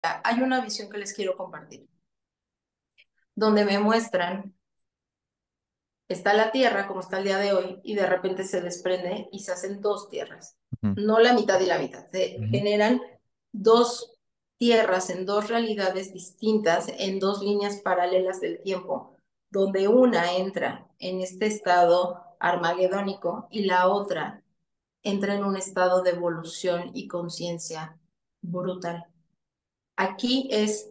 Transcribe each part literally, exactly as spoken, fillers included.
Hay una visión que les quiero compartir, donde me muestran, está la Tierra como está el día de hoy, y de repente se desprende y se hacen dos tierras. Ujú, No la mitad y la mitad, se ujú, generan dos tierras en dos realidades distintas, en dos líneas paralelas del tiempo, donde una entra en este estado armagedónico y la otra entra en un estado de evolución y conciencia brutal. Aquí es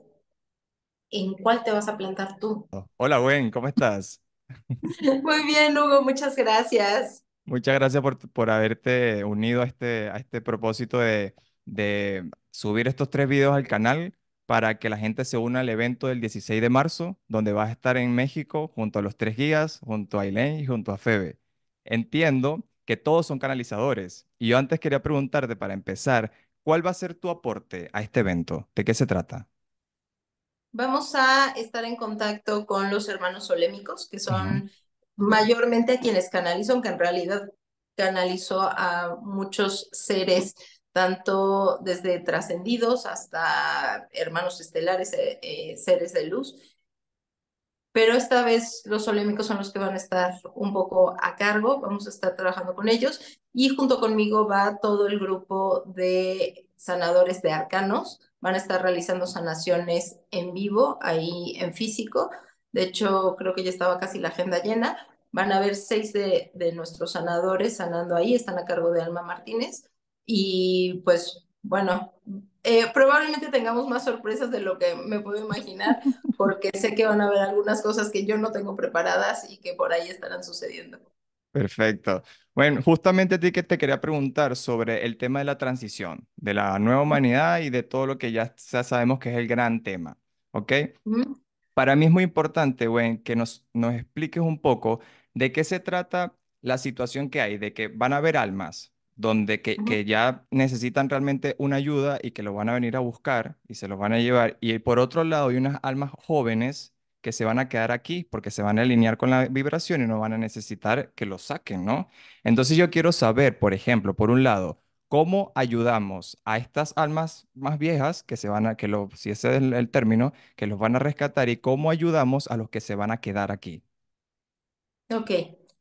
en cuál te vas a plantar tú. oh, Hola, Gwen, ¿cómo estás? Muy bien, Hugo, muchas gracias. Muchas gracias por, por haberte unido a este, a este propósito de, de subir estos tres videos al canal para que la gente se una al evento del dieciséis de marzo, donde vas a estar en México junto a los tres guías, junto a Ailén y junto a Febe. Entiendo que todos son canalizadores y yo antes quería preguntarte para empezar, ¿cuál va a ser tu aporte a este evento? ¿De qué se trata? Vamos a estar en contacto con los hermanos solémicos, que Ujú, son mayormente a quienes canalizo, aunque en realidad canalizo a muchos seres, tanto desde trascendidos hasta hermanos estelares, eh, eh, seres de luz. Pero esta vez los solémicos son los que van a estar un poco a cargo, vamos a estar trabajando con ellos y junto conmigo va todo el grupo de sanadores de arcanos, van a estar realizando sanaciones en vivo, ahí en físico, de hecho creo que ya estaba casi la agenda llena, van a haber seis de, de nuestros sanadores sanando ahí, están a cargo de Alma Martínez y pues bueno, eh, probablemente tengamos más sorpresas de lo que me puedo imaginar porque sé que van a haber algunas cosas que yo no tengo preparadas y que por ahí estarán sucediendo. perfecto. Bueno, justamente a ti que te quería preguntar sobre el tema de la transición, de la nueva humanidad y de todo lo que ya, ya sabemos que es el gran tema, ¿ok? ¿Mm? Para mí es muy importante, Gwen, que nos, nos expliques un poco de qué se trata la situación que hay, de que van a haber almas donde que, Ujú. que ya necesitan realmente una ayuda y que lo van a venir a buscar y se los van a llevar. Y por otro lado, hay unas almas jóvenes que se van a quedar aquí porque se van a alinear con la vibración y no van a necesitar que los saquen, ¿no? Entonces yo quiero saber, por ejemplo, por un lado, ¿cómo ayudamos a estas almas más viejas que se van a, que lo, si ese es el el término, que los van a rescatar y cómo ayudamos a los que se van a quedar aquí? Ok,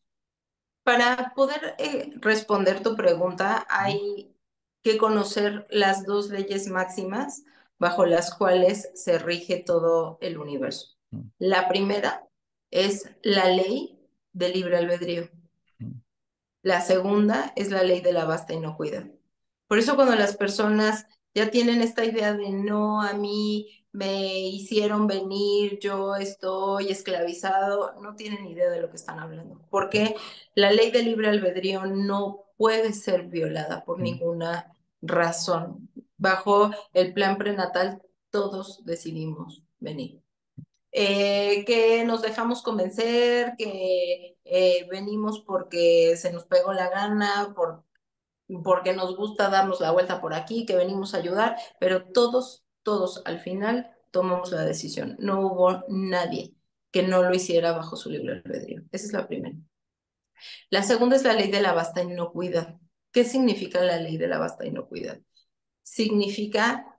para poder eh, responder tu pregunta Ujú, hay que conocer las dos leyes máximas bajo las cuales se rige todo el universo. ujú, La primera es la ley del libre albedrío. ujú, La segunda es la ley de la vasta inocuidad. Por eso cuando las personas ya tienen esta idea de no, a mí me hicieron venir, yo estoy esclavizado, no tienen idea de lo que están hablando. Porque la ley del libre albedrío no puede ser violada por ujú, ninguna razón. Bajo el plan prenatal, todos decidimos venir eh, que nos dejamos convencer, que eh, venimos porque se nos pegó la gana, por, porque nos gusta darnos la vuelta por aquí, que venimos a ayudar, pero todos, todos al final tomamos la decisión. No hubo nadie que no lo hiciera bajo su libre albedrío. Esa es la primera. La segunda es la ley de la vasta inocuidad. ¿Qué significa la ley de la vasta inocuidad? Significa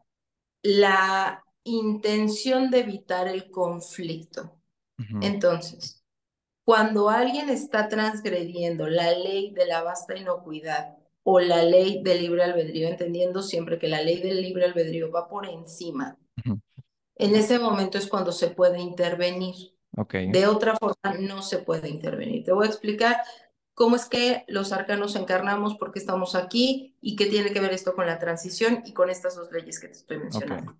la intención de evitar el conflicto. ujú. Entonces, cuando alguien está transgrediendo la ley de la vasta inocuidad o la ley del libre albedrío, entendiendo siempre que la ley del libre albedrío va por encima, Ujú. en ese momento es cuando se puede intervenir. Ok, De otra forma, no se puede intervenir. Te voy a explicar cómo es que los arcanos encarnamos, por qué estamos aquí y qué tiene que ver esto con la transición y con estas dos leyes que te estoy ok. mencionando.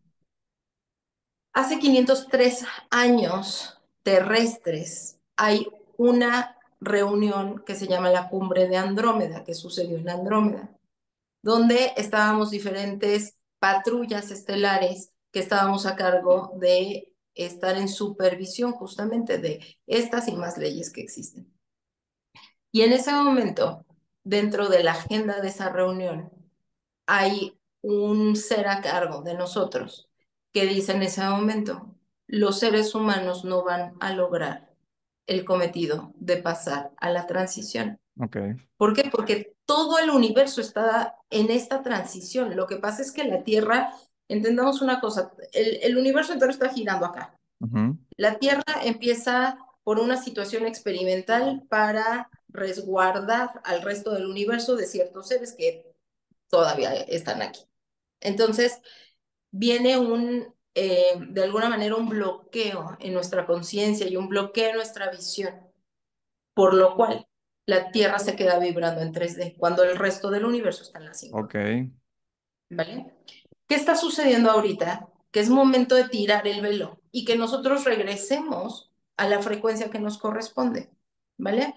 Hace quinientos tres años terrestres hay una reunión que se llama la Cumbre de Andrómeda, que sucedió en Andrómeda, donde estábamos diferentes patrullas estelares que estábamos a cargo de estar en supervisión justamente de estas y más leyes que existen. Y en ese momento, dentro de la agenda de esa reunión, hay un ser a cargo de nosotros que dice en ese momento, los seres humanos no van a lograr el cometido de pasar a la transición. Ok. ¿Por qué? Porque todo el universo está en esta transición. Lo que pasa es que la Tierra Entendamos una cosa, el, el universo entero está girando acá. Ujú. La Tierra empieza por una situación experimental para resguardar al resto del universo de ciertos seres que todavía están aquí. Entonces, viene un, eh, de alguna manera, un bloqueo en nuestra conciencia y un bloqueo en nuestra visión, por lo cual la Tierra se queda vibrando en tres D, cuando el resto del universo está en la cinco D, Ok. ¿vale? ¿Qué está sucediendo ahorita? Que es momento de tirar el velo y que nosotros regresemos a la frecuencia que nos corresponde, ¿vale?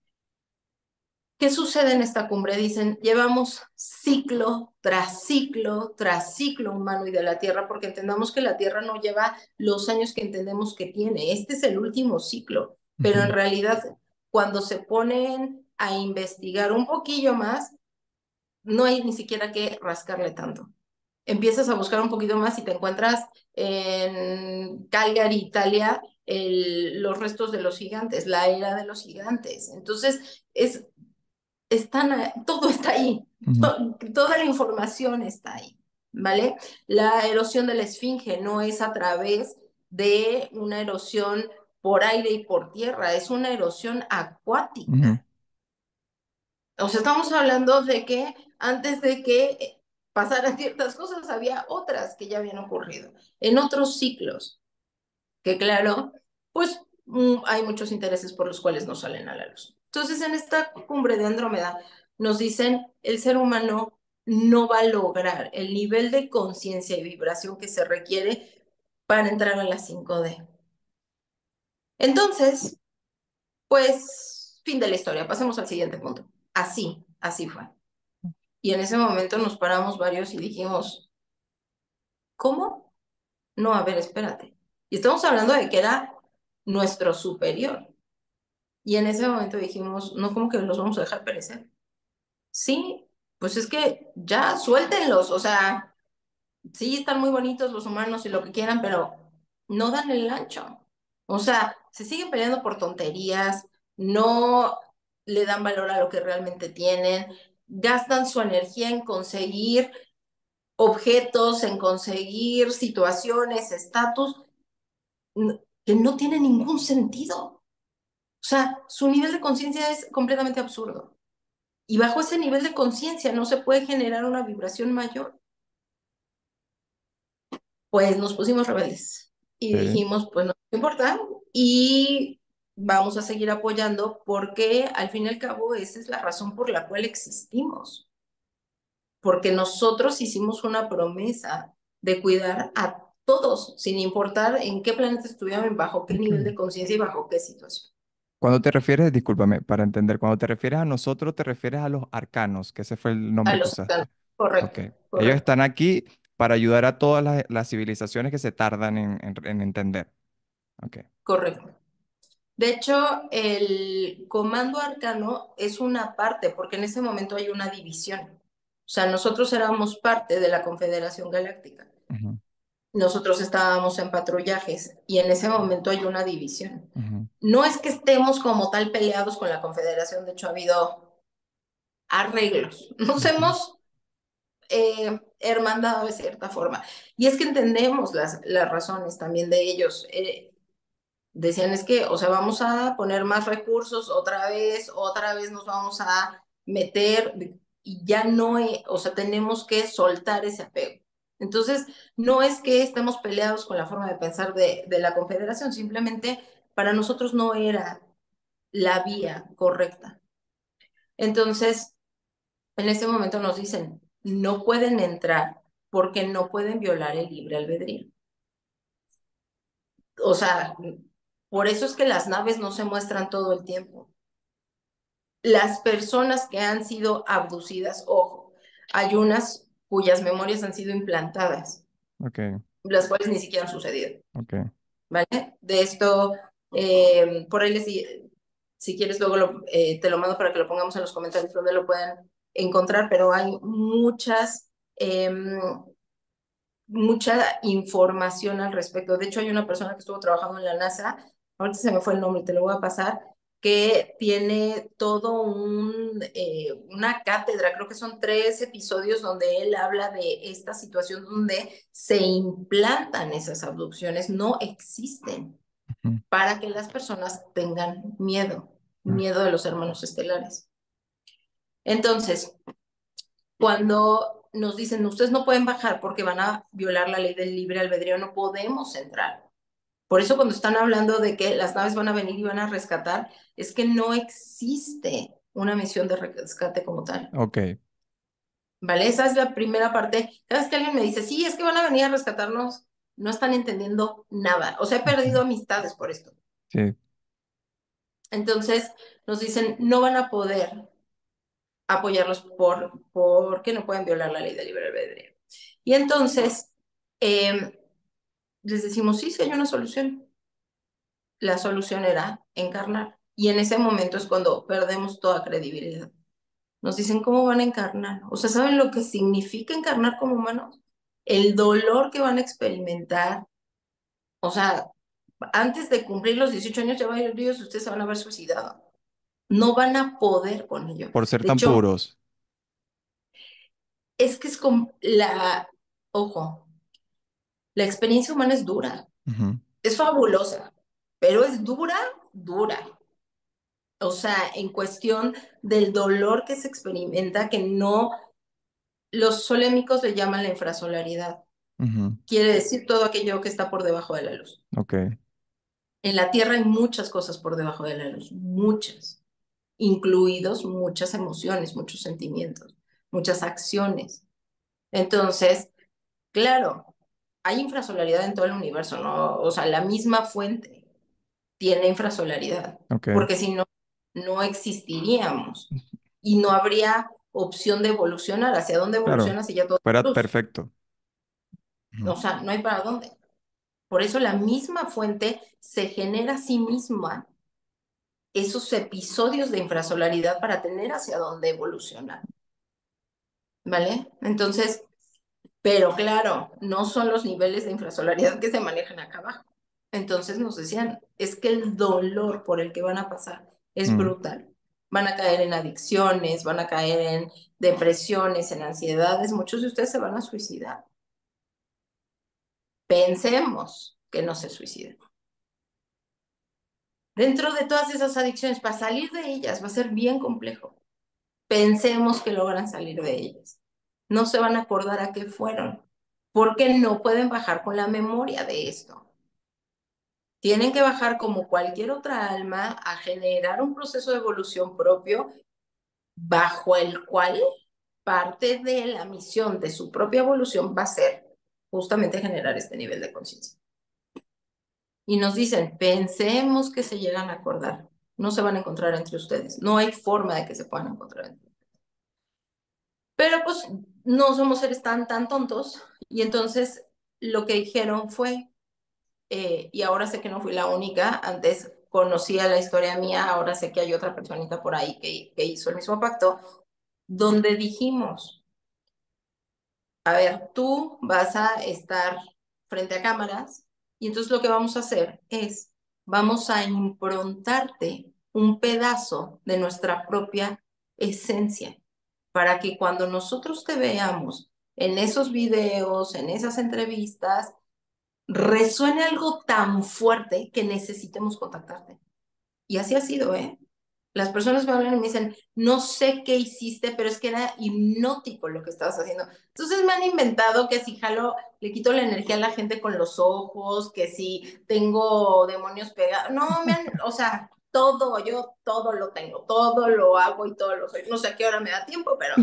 ¿Qué sucede en esta cumbre? Dicen, llevamos ciclo tras ciclo tras ciclo humano y de la Tierra, porque entendamos que la Tierra no lleva los años que entendemos que tiene. Este es el último ciclo, pero en Ujú. realidad, cuando se ponen a investigar un poquillo más, no hay ni siquiera que rascarle tanto. Empiezas a buscar un poquito más y te encuentras en Calgary, Italia, el, los restos de los gigantes, la era de los gigantes. Entonces, es están, todo está ahí, Ujú. to- toda la información está ahí, ¿vale? La erosión de la esfinge no es a través de una erosión por aire y por tierra, es una erosión Ujú. acuática. O sea, estamos hablando de que antes de que pasaran ciertas cosas, había otras que ya habían ocurrido en otros ciclos, que claro, pues mm, hay muchos intereses por los cuales no salen a la luz. Entonces, en esta cumbre de Andrómeda nos dicen, el ser humano no va a lograr el nivel de conciencia y vibración que se requiere para entrar a la cinco D. Entonces, pues, fin de la historia, pasemos al siguiente punto. Así, así fue. Y en ese momento nos paramos varios y dijimos, ¿cómo? No, a ver, espérate. Y estamos hablando de que era nuestro superior. Y en ese momento dijimos, no, como que los vamos a dejar perecer. Sí, pues es que ya suéltenlos, o sea, sí están muy bonitos los humanos y lo que quieran, pero no dan el ancho. O sea, se siguen peleando por tonterías, no le dan valor a lo que realmente tienen, gastan su energía en conseguir objetos, en conseguir situaciones, estatus, n- que no tiene ningún sentido. O sea, su nivel de conciencia es completamente absurdo. Y bajo ese nivel de conciencia no se puede generar una vibración mayor. Pues nos pusimos rebeldes y Sí. dijimos, pues no importa y vamos a seguir apoyando porque al fin y al cabo esa es la razón por la cual existimos. Porque nosotros hicimos una promesa de cuidar a todos, sin importar en qué planeta estuvieran, bajo qué nivel de conciencia y bajo qué situación. Cuando te refieres, discúlpame, para entender, cuando te refieres a nosotros, te refieres a los arcanos, que ese fue el A nombre que los usaste. Ok. correcto, Ellos correcto, están aquí para ayudar a todas las, las civilizaciones que se tardan en, en- en entender. Ok. correcto. De hecho, el comando arcano es una parte, porque en ese momento hay una división. O sea, nosotros éramos parte de la Confederación Galáctica. Ujú. Nosotros estábamos en patrullajes y en ese momento hay una división. Ujú. No es que estemos como tal peleados con la Confederación, de hecho ha habido arreglos. Nos Ujú. hemos eh, hermandado de cierta forma. Y es que entendemos las, las razones también de ellos. Eh, decían es que, o sea, vamos a poner más recursos otra vez, otra vez nos vamos a meter y ya no, hay, o sea, tenemos que soltar ese apego. Entonces, no es que estemos peleados con la forma de pensar de, de la Confederación, simplemente para nosotros no era la vía correcta. Entonces, en ese momento nos dicen, no pueden entrar porque no pueden violar el libre albedrío. O sea, por eso es que las naves no se muestran todo el tiempo. Las personas que han sido abducidas, ojo, hay unas cuyas memorias han sido implantadas, Ok. las cuales ni siquiera han sucedido, Ok. ¿vale? De esto, eh, por ahí les di, si quieres luego lo, eh, te lo mando para que lo pongamos en los comentarios donde lo puedan encontrar, pero hay muchas, eh, mucha información al respecto. De hecho, hay una persona que estuvo trabajando en la NASA, ahorita se me fue el nombre, te lo voy a pasar, que tiene todo un, eh, una cátedra, creo que son tres episodios donde él habla de esta situación donde se implantan esas abducciones, no existen, Ujú. para que las personas tengan miedo, miedo de los hermanos estelares. Entonces, cuando nos dicen, ustedes no pueden bajar porque van a violar la ley del libre albedrío, no podemos entrar. Por eso cuando están hablando de que las naves van a venir y van a rescatar, es que no existe una misión de rescate como tal. Ok, ¿Vale? Esa es la primera parte. Cada vez que alguien me dice, sí, es que van a venir a rescatarnos, no están entendiendo nada. O sea, he perdido ujú, amistades por esto. sí, Entonces nos dicen, no van a poder apoyarlos por, porque no pueden violar la ley del libre albedrío. Y entonces eh, les decimos, sí, sí hay una solución. La solución era encarnar. Y en ese momento es cuando perdemos toda credibilidad. Nos dicen, ¿cómo van a encarnar? O sea, ¿saben lo que significa encarnar como humanos? El dolor que van a experimentar. O sea, antes de cumplir los dieciocho años ya varios de ustedes se van a haber suicidado. No van a poder con ello. por ser De tan hecho, puros. es que es como la, ojo, la experiencia humana es dura, Ujú, es fabulosa, pero es dura, dura. O sea, en cuestión del dolor que se experimenta, que no, los solémicos le llaman la infrasolaridad. ujú, Quiere decir todo aquello que está por debajo de la luz. ok, En la Tierra hay muchas cosas por debajo de la luz, muchas, incluidos muchas emociones, muchos sentimientos, muchas acciones. Entonces, claro, hay infrasolaridad en todo el universo, ¿no? O sea, la misma fuente tiene infrasolaridad, ok. porque si no, no existiríamos y no habría opción de evolucionar. ¿Hacia dónde Claro, evoluciona si ya todo es fuera luz? perfecto. Ujú, O sea, no hay para dónde. Por eso la misma fuente se genera a sí misma esos episodios de infrasolaridad para tener hacia dónde evolucionar, ¿vale? Entonces, pero claro, no son los niveles de infrasolaridad que se manejan acá abajo. Entonces nos decían, es que el dolor por el que van a pasar es mm, brutal. Van a caer en adicciones, van a caer en depresiones, en ansiedades. Muchos de ustedes se van a suicidar. Pensemos que no se suiciden. Dentro de todas esas adicciones, para salir de ellas va a ser bien complejo. Pensemos que logran salir de ellas. No se van a acordar a qué fueron, porque no pueden bajar con la memoria de esto. Tienen que bajar como cualquier otra alma a generar un proceso de evolución propio bajo el cual parte de la misión de su propia evolución va a ser justamente generar este nivel de conciencia. Y nos dicen, pensemos que se llegan a acordar. No se van a encontrar entre ustedes. No hay forma de que se puedan encontrar entre ustedes. Pero pues no somos seres tan, tan tontos. Y entonces lo que dijeron fue, eh, y ahora sé que no fui la única, antes conocía la historia mía, ahora sé que hay otra personita por ahí que, que hizo el mismo pacto, donde dijimos, a ver, tú vas a estar frente a cámaras y entonces lo que vamos a hacer es, vamos a improntarte un pedazo de nuestra propia esencia para que cuando nosotros te veamos en esos videos, en esas entrevistas, resuene algo tan fuerte que necesitemos contactarte. Y así ha sido, ¿eh? Las personas me hablan y me dicen, no sé qué hiciste, pero es que era hipnótico lo que estabas haciendo. Entonces me han inventado que si jalo, le quito la energía a la gente con los ojos, que si tengo demonios pegados. No, me han, o sea, todo, yo todo lo tengo, todo lo hago y todo lo soy. No sé a qué hora me da tiempo, pero...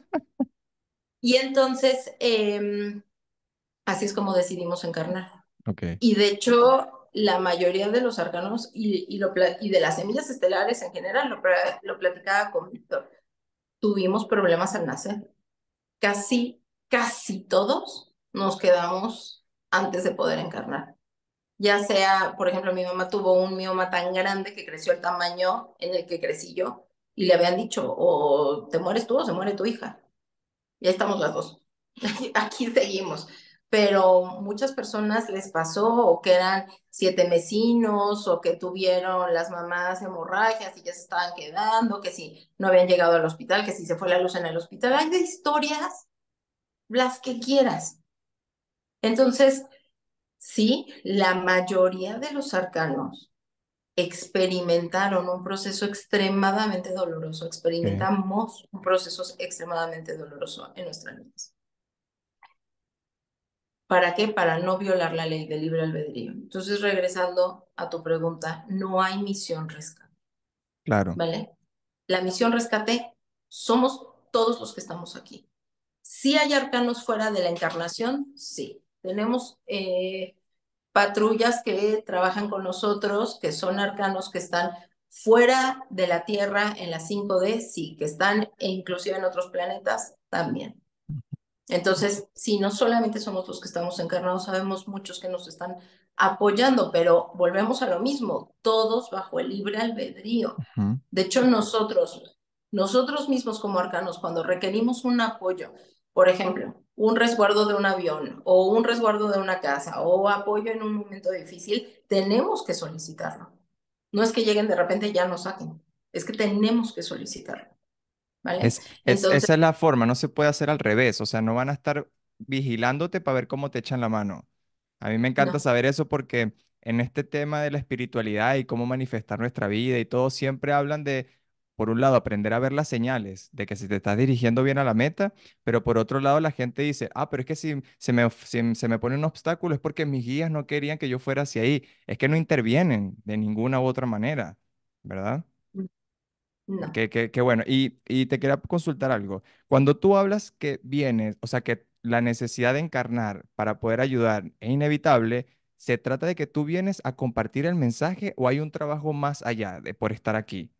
Y entonces, eh, así es como decidimos encarnar. ok. Y de hecho, la mayoría de los arcanos y, y, lo, y de las semillas estelares en general, lo, lo platicaba con Víctor, tuvimos problemas al nacer. Casi, casi todos nos quedamos antes de poder encarnar. Ya sea, por ejemplo, mi mamá tuvo un mioma tan grande que creció el tamaño en el que crecí yo y le habían dicho, o te mueres tú o se muere tu hija. Ya estamos las dos. Aquí, aquí seguimos. pero muchas personas les pasó o que eran siete vecinos o que tuvieron las mamás hemorragias y ya se estaban quedando, que si no habían llegado al hospital, que si se fue la luz en el hospital. Hay de historias las que quieras. Entonces, sí, la mayoría de los arcanos experimentaron un proceso extremadamente doloroso, Sí, experimentamos un proceso extremadamente doloroso en nuestras vidas. ¿Para qué? Para no violar la ley del libre albedrío. Entonces, regresando a tu pregunta, no hay misión rescate, claro. ¿vale? La misión rescate somos todos los que estamos aquí. ¿Sí hay arcanos fuera de la encarnación? Sí. Tenemos eh, patrullas que trabajan con nosotros, que son arcanos que están fuera de la Tierra en la cinco D, sí, que están e inclusive en otros planetas también. Entonces, si no solamente somos los que estamos encarnados, sabemos muchos que nos están apoyando, pero volvemos a lo mismo, todos bajo el libre albedrío. Ujú, De hecho, nosotros, nosotros mismos como arcanos, cuando requerimos un apoyo, por ejemplo, un resguardo de un avión o un resguardo de una casa o apoyo en un momento difícil, tenemos que solicitarlo. No es que lleguen de repente y ya nos saquen, es que tenemos que solicitarlo, ¿vale? Es, es, Entonces, esa es la forma, no se puede hacer al revés, o sea, no van a estar vigilándote para ver cómo te echan la mano. A mí me encanta no. saber eso porque en este tema de la espiritualidad y cómo manifestar nuestra vida y todo, siempre hablan de, por un lado, aprender a ver las señales de que si te estás dirigiendo bien a la meta, pero por otro lado la gente dice, ah, pero es que si se me, of- si se me pone un obstáculo es porque mis guías no querían que yo fuera hacia ahí, es que no intervienen de ninguna u otra manera, ¿verdad? No, Qué, qué- qué bueno. Y, y te quería consultar algo. Cuando tú hablas que vienes, o sea, que la necesidad de encarnar para poder ayudar es inevitable, ¿se trata de que tú vienes a compartir el mensaje o hay un trabajo más allá de por estar aquí?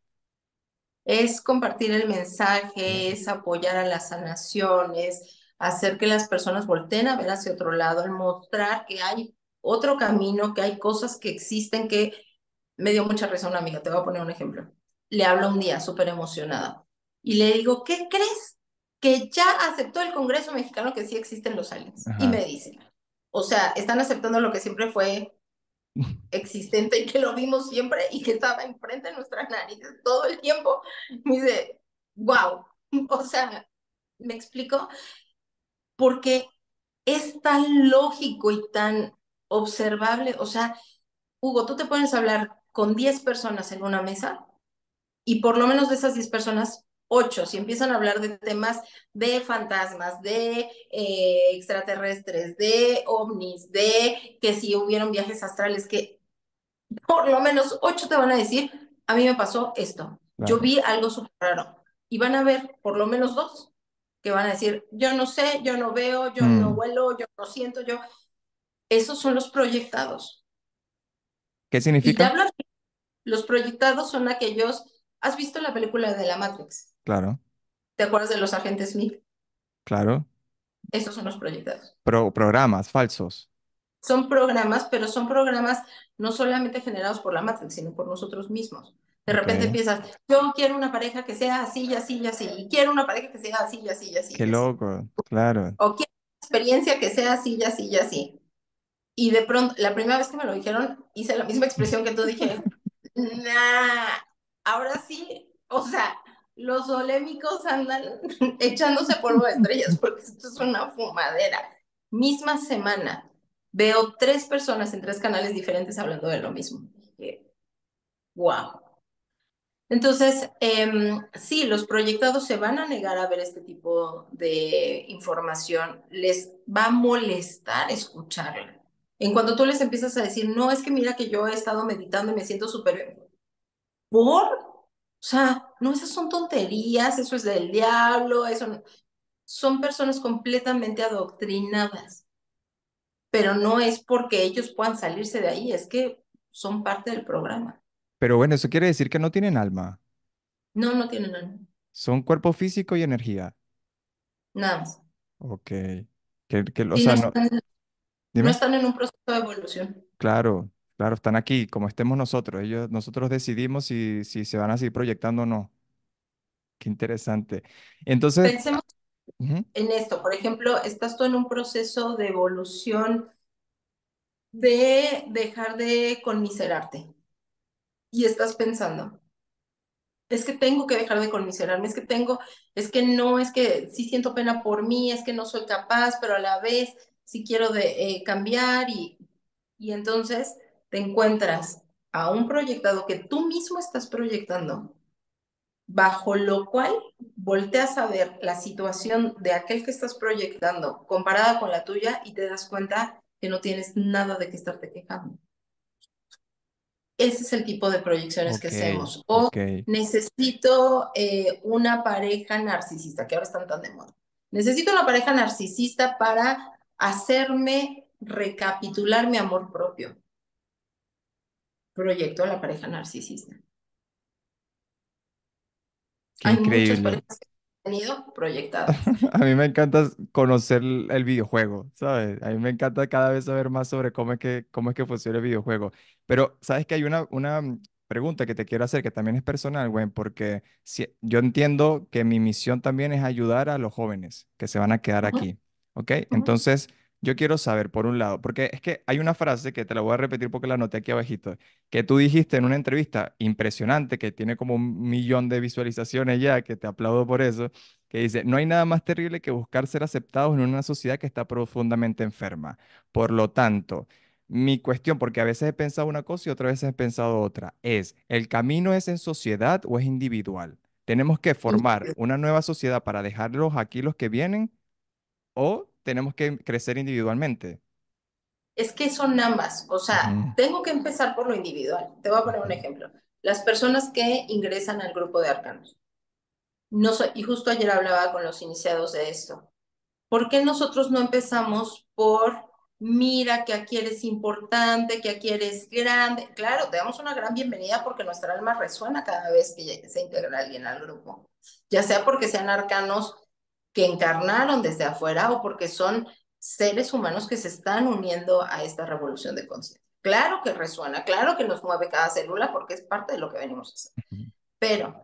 es compartir el mensaje, Claro. es apoyar a las sanaciones, hacer que las personas volteen a ver hacia otro lado, el mostrar que hay otro camino, que hay cosas que existen que me dio mucha razón, amiga. Te voy a poner un ejemplo. Le hablo un día súper emocionada y le digo, ¿qué crees? Que ya aceptó el Congreso mexicano que sí existen los aliens. Y Ajá. me dice, o sea, están aceptando lo que siempre fue existente y que lo vimos siempre y que estaba enfrente de nuestras narices todo el tiempo. Me dice, wow, o sea, me explico, porque es tan lógico y tan observable. O sea, Hugo, tú te puedes hablar con diez personas en una mesa y por lo menos de esas diez personas, ocho, si empiezan a hablar de temas de fantasmas, de eh, extraterrestres, de ovnis, de que si hubieron viajes astrales, que por lo menos ocho te van a decir, a mí me pasó esto, yo Claro. vi algo súper raro. Y van a ver por lo menos dos que van a decir, yo no sé, yo no veo, yo no Mm, huelo, yo no siento, yo... Esos son los proyectados. ¿qué Y te significa? hablo, los proyectados son aquellos, ¿has visto la película de la Matrix? Claro, ¿Te acuerdas de los agentes Smith? claro. Esos son los proyectados. Pro- programas falsos. Son programas, pero son programas no solamente generados por la Matrix, sino por nosotros mismos. De Ok. repente empiezas, yo quiero una pareja que sea así y así y así, y quiero una pareja que sea así y así y así Qué y así. loco. Claro. O quiero una experiencia que sea así y así y así. Y de pronto, la primera vez que me lo dijeron, hice la misma expresión que tú, dije, nah, ahora sí, o sea, los olémicos andan echándose polvo de estrellas porque esto es una fumadera. Misma semana, veo tres personas en tres canales diferentes hablando de lo mismo. Dije, wow. Entonces, em, sí, los proyectados se van a negar a ver este tipo de información, les va a molestar escucharla. En cuanto tú les empiezas a decir, no, es que mira que yo he estado meditando y me siento súper bien. ¿Por? O sea, no, esas son tonterías, eso es del diablo, eso no- son personas completamente adoctrinadas, pero no es porque ellos puedan salirse de ahí, es que son parte del programa. Pero bueno, eso quiere decir que no tienen alma. No, no tienen nada, Son cuerpo físico y energía. nada más. Ok. Que, que, o Sí, no sea, no, están no dime. están en un proceso de evolución. Claro, claro, están aquí, como estemos nosotros. Ellos, nosotros decidimos si, si se van a seguir proyectando o no. Qué interesante. Entonces, Pensemos, Ujú. en esto. Por ejemplo, estás tú en un proceso de evolución de dejar de conmiserarte y estás pensando, es que tengo que dejar de conmiserarme, es que tengo, es que no, es que sí siento pena por mí, es que no soy capaz, pero a la vez sí quiero de, eh, cambiar y, y entonces te encuentras a un proyectado que tú mismo estás proyectando, bajo lo cual volteas a ver la situación de aquel que estás proyectando comparada con la tuya y te das cuenta que no tienes nada de qué estarte quejando. Ese es el tipo de proyecciones que Ok, hacemos. O ok. necesito eh, una pareja narcisista, que ahora están tan de moda. Necesito una pareja narcisista para hacerme recapitular mi amor propio. Proyecto a la pareja narcisista. Qué Hay muchas increíble. parejas que han tenido proyectadas. A mí me encanta conocer el el videojuego, ¿sabes? A mí me encanta cada vez saber más sobre cómo es que, cómo es que funciona el videojuego. Pero, ¿sabes que hay una, una mm, pregunta que te quiero hacer que también es personal, güey? Porque si, yo entiendo que mi misión también es ayudar a los jóvenes que se van a quedar Ujú, aquí, ¿ok? ujú. Entonces, yo quiero saber, por un lado, porque es que hay una frase que te la voy a repetir porque la anoté aquí abajito, que tú dijiste en una entrevista impresionante, que tiene como un millón de visualizaciones ya, que te aplaudo por eso, que dice, no hay nada más terrible que buscar ser aceptados en una sociedad que está profundamente enferma. Por lo tanto, mi cuestión, porque a veces he pensado una cosa y otras veces he pensado otra, es, ¿el camino es en sociedad o es individual? ¿Tenemos que formar una nueva sociedad para dejarlos aquí los que vienen o tenemos que crecer individualmente? Es que son ambas. O sea, Ujú, tengo que empezar por lo individual. Te voy a poner un ujú, ejemplo. Las personas que ingresan al grupo de arcanos. No so- y justo ayer hablaba con los iniciados de esto. ¿Por qué nosotros no empezamos por, mira que aquí eres importante, que aquí eres grande? Claro, te damos una gran bienvenida porque nuestra alma resuena cada vez que se integra alguien al grupo, ya sea porque sean arcanos que encarnaron desde afuera o porque son seres humanos que se están uniendo a esta revolución de conciencia. Claro que resuena, claro que nos mueve cada célula porque es parte de lo que venimos a hacer, ujú, pero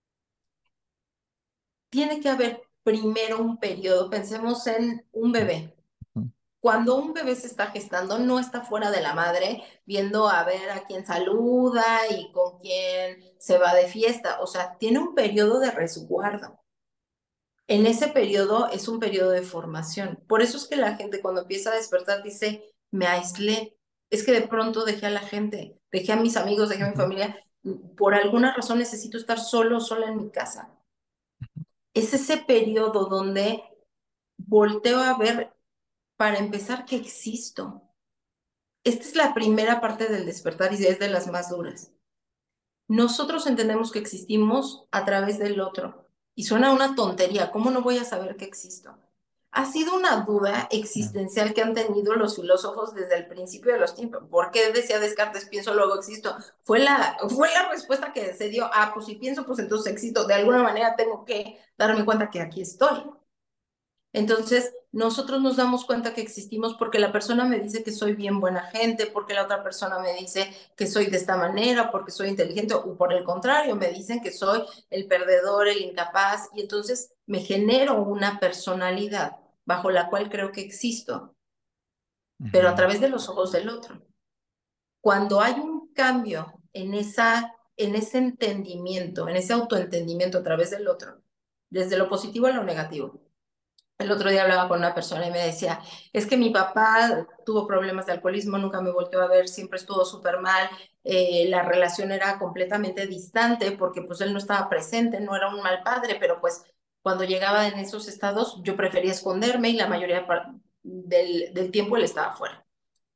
tiene que haber primero un periodo, pensemos en un bebé. ujú, Cuando un bebé se está gestando, no está fuera de la madre viendo a ver a quién saluda y con quién se va de fiesta. O sea, tiene un periodo de resguardo. En ese periodo es un periodo de formación. Por eso es que la gente cuando empieza a despertar dice, me aislé. Es que de pronto dejé a la gente, dejé a mis amigos, dejé a mi ujú, familia. Por alguna razón necesito estar solo, sola en mi casa. Es ese periodo donde volteo a ver, para empezar, que existo. Esta es la primera parte del despertar y es de las más duras. Nosotros entendemos que existimos a través del otro. Y suena una tontería, ¿cómo no voy a saber que existo? Ha sido una duda ujú, existencial que han tenido los filósofos desde el principio de los tiempos. ¿Por qué decía Descartes, pienso, luego existo? Fue la, fue la respuesta que se dio, ah, pues si pienso, pues entonces existo. De alguna manera tengo que darme cuenta que aquí estoy. Entonces, nosotros nos damos cuenta que existimos porque la persona me dice que soy bien buena gente, porque la otra persona me dice que soy de esta manera, porque soy inteligente, o por el contrario, me dicen que soy el perdedor, el incapaz, y entonces me genero una personalidad bajo la cual creo que existo, pero a ujú, través de los ojos del otro. Cuando hay un cambio en esa, en ese entendimiento, en ese autoentendimiento a través del otro, desde lo positivo a lo negativo, el otro día hablaba con una persona y me decía, es que mi papá tuvo problemas de alcoholismo, nunca me volvió a ver, siempre estuvo súper mal, eh, la relación era completamente distante porque pues él no estaba presente, no era un mal padre, pero pues cuando llegaba en esos estados yo prefería esconderme y la mayoría del, del tiempo él estaba fuera.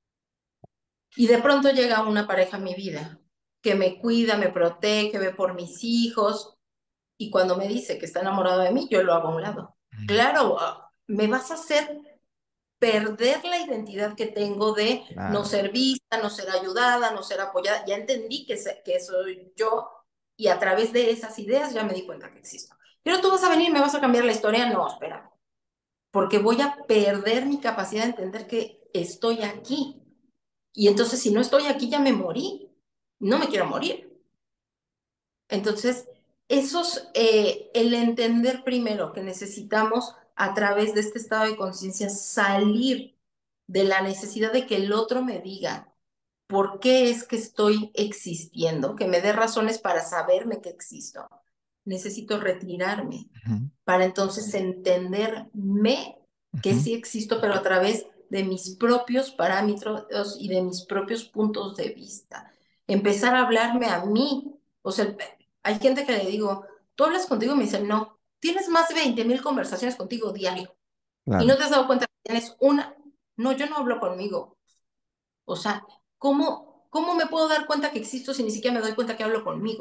Y de pronto llega una pareja a mi vida que me cuida, me protege, ve por mis hijos y cuando me dice que está enamorado de mí, yo lo hago a un lado. ujú. Claro, ah, me vas a hacer perder la identidad que tengo de no Claro. ser vista, no ser ayudada, no ser apoyada. Ya entendí que, se, que soy yo y a través de esas ideas ya me di cuenta que existo. Pero tú vas a venir, me vas a cambiar la historia. No, espera, porque voy a perder mi capacidad de entender que estoy aquí. Y entonces si no estoy aquí ya me morí. No me quiero morir. Entonces, esos, eh, el entender primero que necesitamos a través de este estado de conciencia, salir de la necesidad de que el otro me diga por qué es que estoy existiendo, que me dé razones para saberme que existo. Necesito retirarme Ujú, para entonces entenderme que ujú, sí existo, pero a través de mis propios parámetros y de mis propios puntos de vista. Empezar a hablarme a mí. O sea, hay gente que le digo, tú hablas contigo y me dicen, no, tienes más de veinte mil conversaciones contigo diario y no claro, te has dado cuenta que tienes una. No, yo no hablo conmigo. O sea, ¿cómo, cómo me puedo dar cuenta que existo si ni siquiera me doy cuenta que hablo conmigo?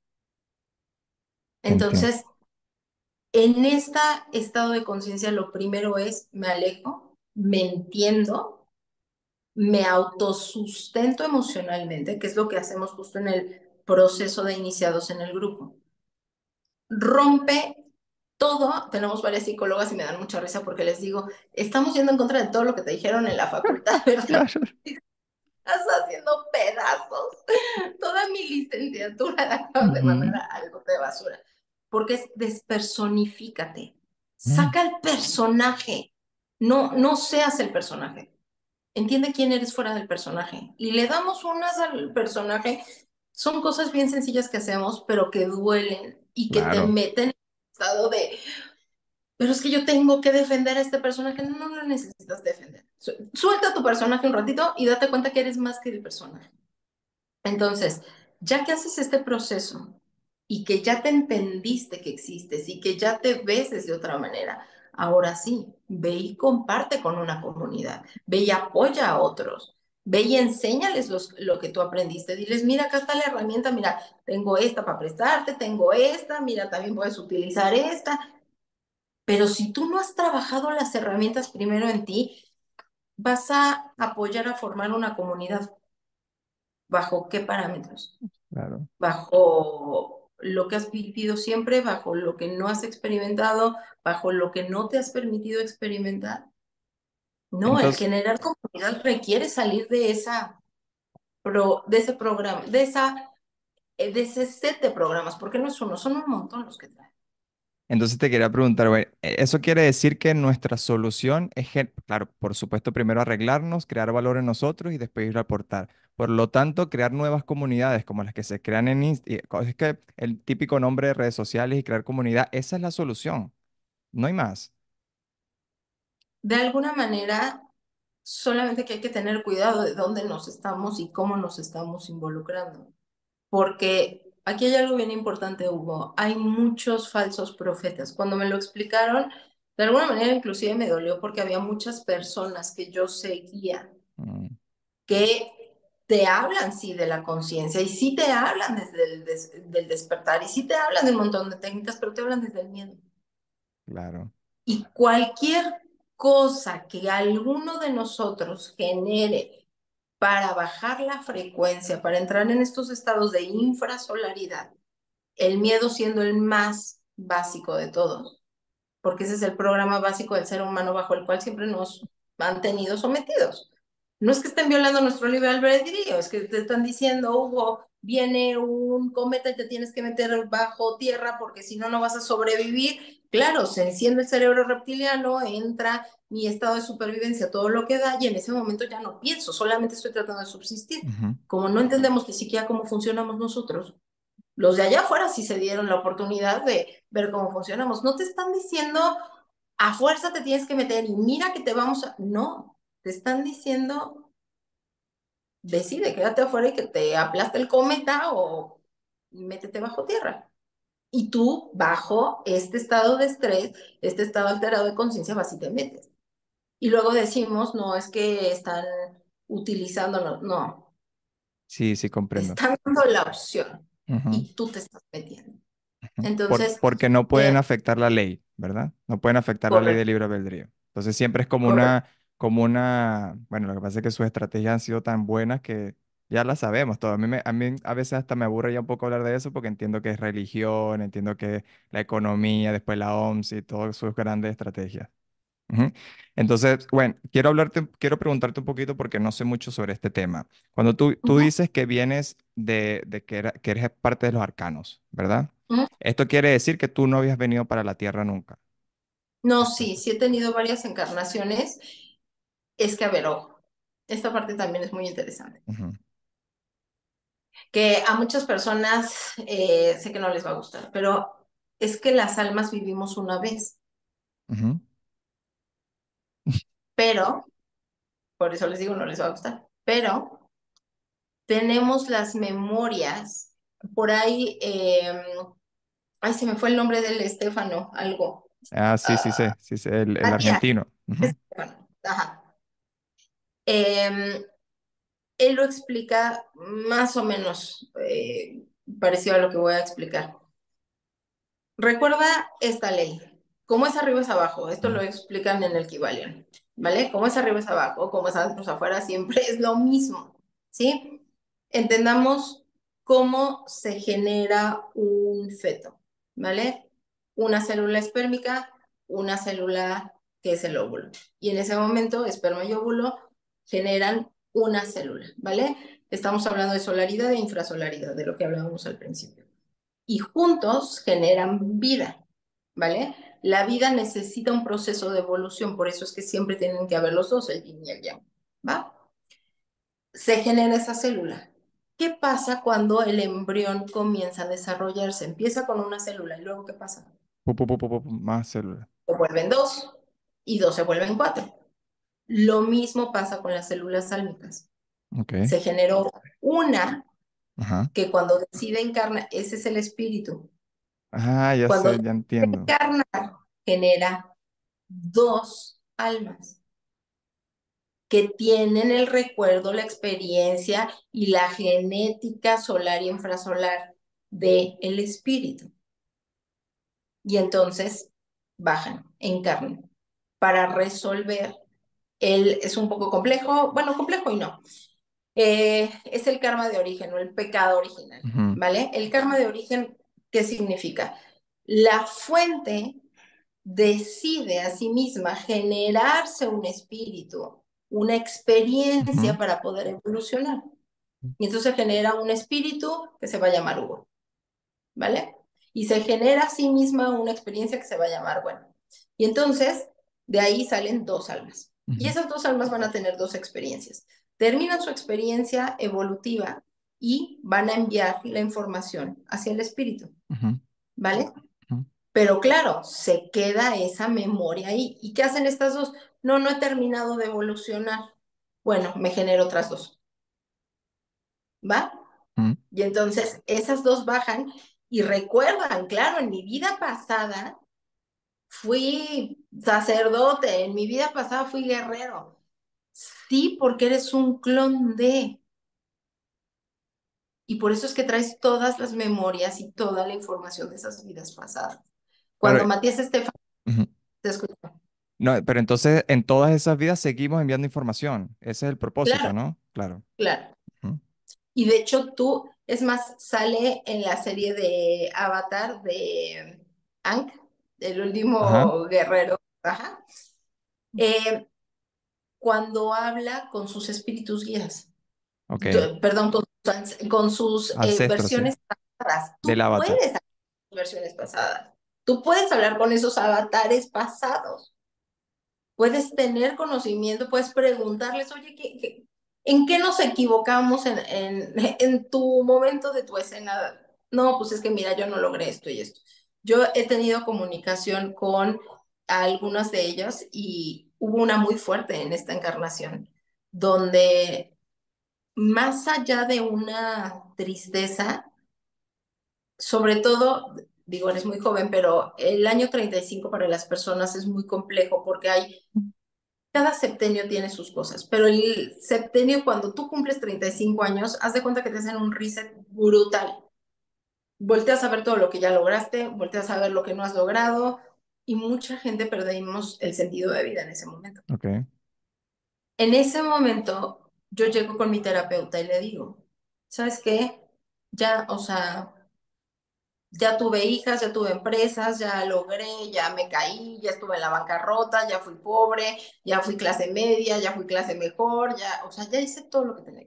te entiendo. Entonces, en este estado de conciencia, lo primero es, me alejo, me entiendo, me autosustento emocionalmente, que es lo que hacemos justo en el proceso de iniciados en el grupo. Rompe todo, tenemos varias psicólogas y me dan mucha risa porque les digo, estamos yendo en contra de todo lo que te dijeron en la facultad, ¿verdad? Claro. Estás haciendo pedazos. Toda mi licenciatura la acabas de mandar Ujú, a- al bote de basura. Porque es despersonifícate. mm, Saca el personaje. No, no seas el personaje. Entiende quién eres fuera del personaje. Y le damos unas al personaje. Son cosas bien sencillas que hacemos, pero que duelen y que te claro. meten en un estado de, pero es que yo tengo que defender a este personaje. No, no lo necesitas defender. Su- Suelta tu personaje un ratito y date cuenta que eres más que el personaje. Entonces, ya que haces este proceso y que ya te entendiste que existes y que ya te ves desde otra manera, ahora sí, ve y comparte con una comunidad, ve y apoya a otros, ve y enséñales los, lo que tú aprendiste. Diles, mira, acá está la herramienta, mira, tengo esta para prestarte, tengo esta, mira, también puedes utilizar esta. Pero si tú no has trabajado las herramientas primero en ti, vas a apoyar a formar una comunidad. ¿Bajo qué parámetros? Claro. Bajo lo que has vivido siempre, bajo lo que no has experimentado, bajo lo que no te has permitido experimentar. No, el Entonces, generar comunidad requiere salir de esa pro, de ese programa, de esa eh, de ese set de programas, porque no es uno, son un montón los que traen. entonces te quería preguntar, güey, ¿e- ¿eso quiere decir que nuestra solución es, gen- claro, por supuesto, primero arreglarnos, crear valor en nosotros y después ir a aportar? Por lo tanto, crear nuevas comunidades como las que se crean en Instagram. Es que el típico nombre de redes sociales y crear comunidad, esa es la solución. No hay más. De alguna manera, solamente que hay que tener cuidado de dónde nos estamos y cómo nos estamos involucrando. Porque aquí hay algo bien importante, Hugo. Hay muchos falsos profetas. Cuando me lo explicaron, de alguna manera inclusive me dolió porque había muchas personas que yo seguía Mm, que te hablan, sí, de la conciencia y sí te hablan desde el des- del despertar y sí te hablan de un montón de técnicas, pero te hablan desde el miedo. claro. Y cualquier cosa que alguno de nosotros genere para bajar la frecuencia, para entrar en estos estados de infrasolaridad, el miedo siendo el más básico de todos, porque ese es el programa básico del ser humano bajo el cual siempre nos han tenido sometidos. No es que estén violando nuestro libre albedrío, es que te están diciendo, Hugo, viene un cometa y te tienes que meter bajo tierra porque si no, no vas a sobrevivir. Claro, se enciende el cerebro reptiliano, entra mi estado de supervivencia, todo lo que da, y en ese momento ya no pienso, solamente estoy tratando de subsistir. Ujú. Como no entendemos ni siquiera cómo funcionamos nosotros, los de allá afuera sí se dieron la oportunidad de ver cómo funcionamos. No te están diciendo a fuerza te tienes que meter y mira que te vamos a... No, te están diciendo decide, quédate afuera y que te aplaste el cometa o métete bajo tierra. Y tú, bajo este estado de estrés, este estado alterado de conciencia, vas y te metes. Y luego decimos, no, es que están utilizando, no, Sí, sí, te comprendo. están dando la opción Ujú. y tú te estás metiendo. Ujú. Por- Entonces, porque no pueden eh, afectar la ley, ¿verdad? No pueden afectar la ley de correcto, libre albedrío. Entonces siempre es como correcto. una, como una, bueno, lo que pasa es que sus estrategias han sido tan buenas que ya las sabemos todo. A mí, me- a mí a veces hasta me aburre ya un poco hablar de eso porque entiendo que es religión, entiendo que es la economía, después la O M S y todas sus grandes estrategias. Ujú. Entonces, bueno, quiero hablarte, quiero preguntarte un poquito porque no sé mucho sobre este tema. Cuando tú, tú Ujú, dices que vienes de, de que, era- que eres parte de los arcanos, ¿verdad? ujú. Esto quiere decir que tú no habías venido para la Tierra nunca. No, sí, Especies. sí he tenido varias encarnaciones. Es que, a ver, ojo, esta parte también es muy interesante. Ujú, Que a muchas personas eh, sé que no les va a gustar, pero es que las almas vivimos una vez, ujú. pero, por eso les digo, no les va a gustar, pero tenemos las memorias, por ahí, eh, ay, se me fue el nombre del Estefano, algo, Ah, sí, sí uh, sé, sí sé, el, el Matías, argentino. Ujú, Estefano, ajá. Eh, Él lo explica más o menos eh, parecido a lo que voy a explicar. Recuerda esta ley. Como es arriba es abajo. Esto lo ujú, explican en el Kybalion. ¿Vale? Como es arriba es abajo, como es adentro es afuera, siempre es lo mismo. ¿Sí? Entendamos cómo se genera un feto. ¿Vale? Una célula espérmica, una célula que es el óvulo. Y en ese momento, esperma y óvulo generan una célula. ¿Vale? Estamos hablando de solaridad e infrasolaridad, de lo que hablábamos al principio y juntos generan vida, ¿vale? La vida necesita un proceso de evolución, por eso es que siempre tienen que haber los dos, el yin y el yang, ¿va? Se genera esa célula. ¿Qué pasa cuando el embrión comienza a desarrollarse? Empieza con una célula y luego ¿qué pasa? pu, pu, pu, pu, pu, más células. Se vuelven dos y dos se vuelven cuatro. Lo mismo pasa con las células sálmicas. Ok. Se generó una Ajá. que cuando decide encarnar, ese es el espíritu. Ah, ya Cuando sé, ya entiendo. encarna, genera dos almas que tienen el recuerdo, la experiencia y la genética solar y infrasolar del espíritu. Y entonces bajan, encarnan, para resolver. El, es un poco complejo, bueno, complejo y no. Eh, es el karma de origen o el pecado original, Ujú, ¿vale? El karma de origen, ¿qué significa? La fuente decide a sí misma generarse un espíritu, una ujú, experiencia para poder evolucionar. Y entonces genera un espíritu que se va a llamar Hugo, ¿vale? Y se genera a sí misma una experiencia que se va a llamar bueno. Y entonces de ahí salen dos almas. Y ujú, esas dos almas van a tener dos experiencias. Terminan su experiencia evolutiva y van a enviar la información hacia el espíritu, ujú, ¿vale? ujú. Pero claro, se queda esa memoria ahí. ¿Y qué hacen estas dos? No, no he terminado de evolucionar. Bueno, me genero otras dos, ¿va? Ujú, Y entonces esas dos bajan y recuerdan, claro, en mi vida pasada fui sacerdote, en mi vida pasada fui guerrero. Sí, porque eres un clon de. Y por eso es que traes todas las memorias y toda la información de esas vidas pasadas. Pero, Cuando Matías Estefan, ujú. te escucho. No, pero entonces en todas esas vidas seguimos enviando información. Ese es el propósito, Claro, ¿no? Claro. claro. Ujú. Y de hecho tú, es más, sale en la serie de Avatar de Aang, el Ajá. último guerrero, ajá, eh, cuando habla con sus espíritus guías, Ok. tú- perdón, con, sus con sus eh, Ancestro, sí. versiones pasadas. Del Tú avatar. puedes hablar con tus versiones pasadas. Tú puedes hablar con esos avatares pasados. Puedes tener conocimiento, puedes preguntarles, oye, ¿qué, qué, ¿en qué nos equivocamos en, en, en tu momento de tu escena? No, pues es que mira, yo no logré esto y esto. Yo he tenido comunicación con algunas de ellas y hubo una muy fuerte en esta encarnación, donde más allá de una tristeza, sobre todo, digo, eres muy joven, pero el año treinta y cinco para las personas es muy complejo porque hay cada septenio tiene sus cosas, pero el septenio, cuando tú cumples treinta y cinco años, haz de cuenta que te hacen un reset brutal. Volteas a ver todo lo que ya lograste, volteas a ver lo que no has logrado, y mucha gente perdimos el sentido de vida en ese momento. Ok. En ese momento, yo llego con mi terapeuta y le digo, ¿sabes qué? Ya, o sea, ya tuve hijas, ya tuve empresas, ya logré, ya me caí, ya estuve en la bancarrota, ya fui pobre, ya fui clase media, ya fui clase mejor, ya, o sea, ya hice todo lo que tenía.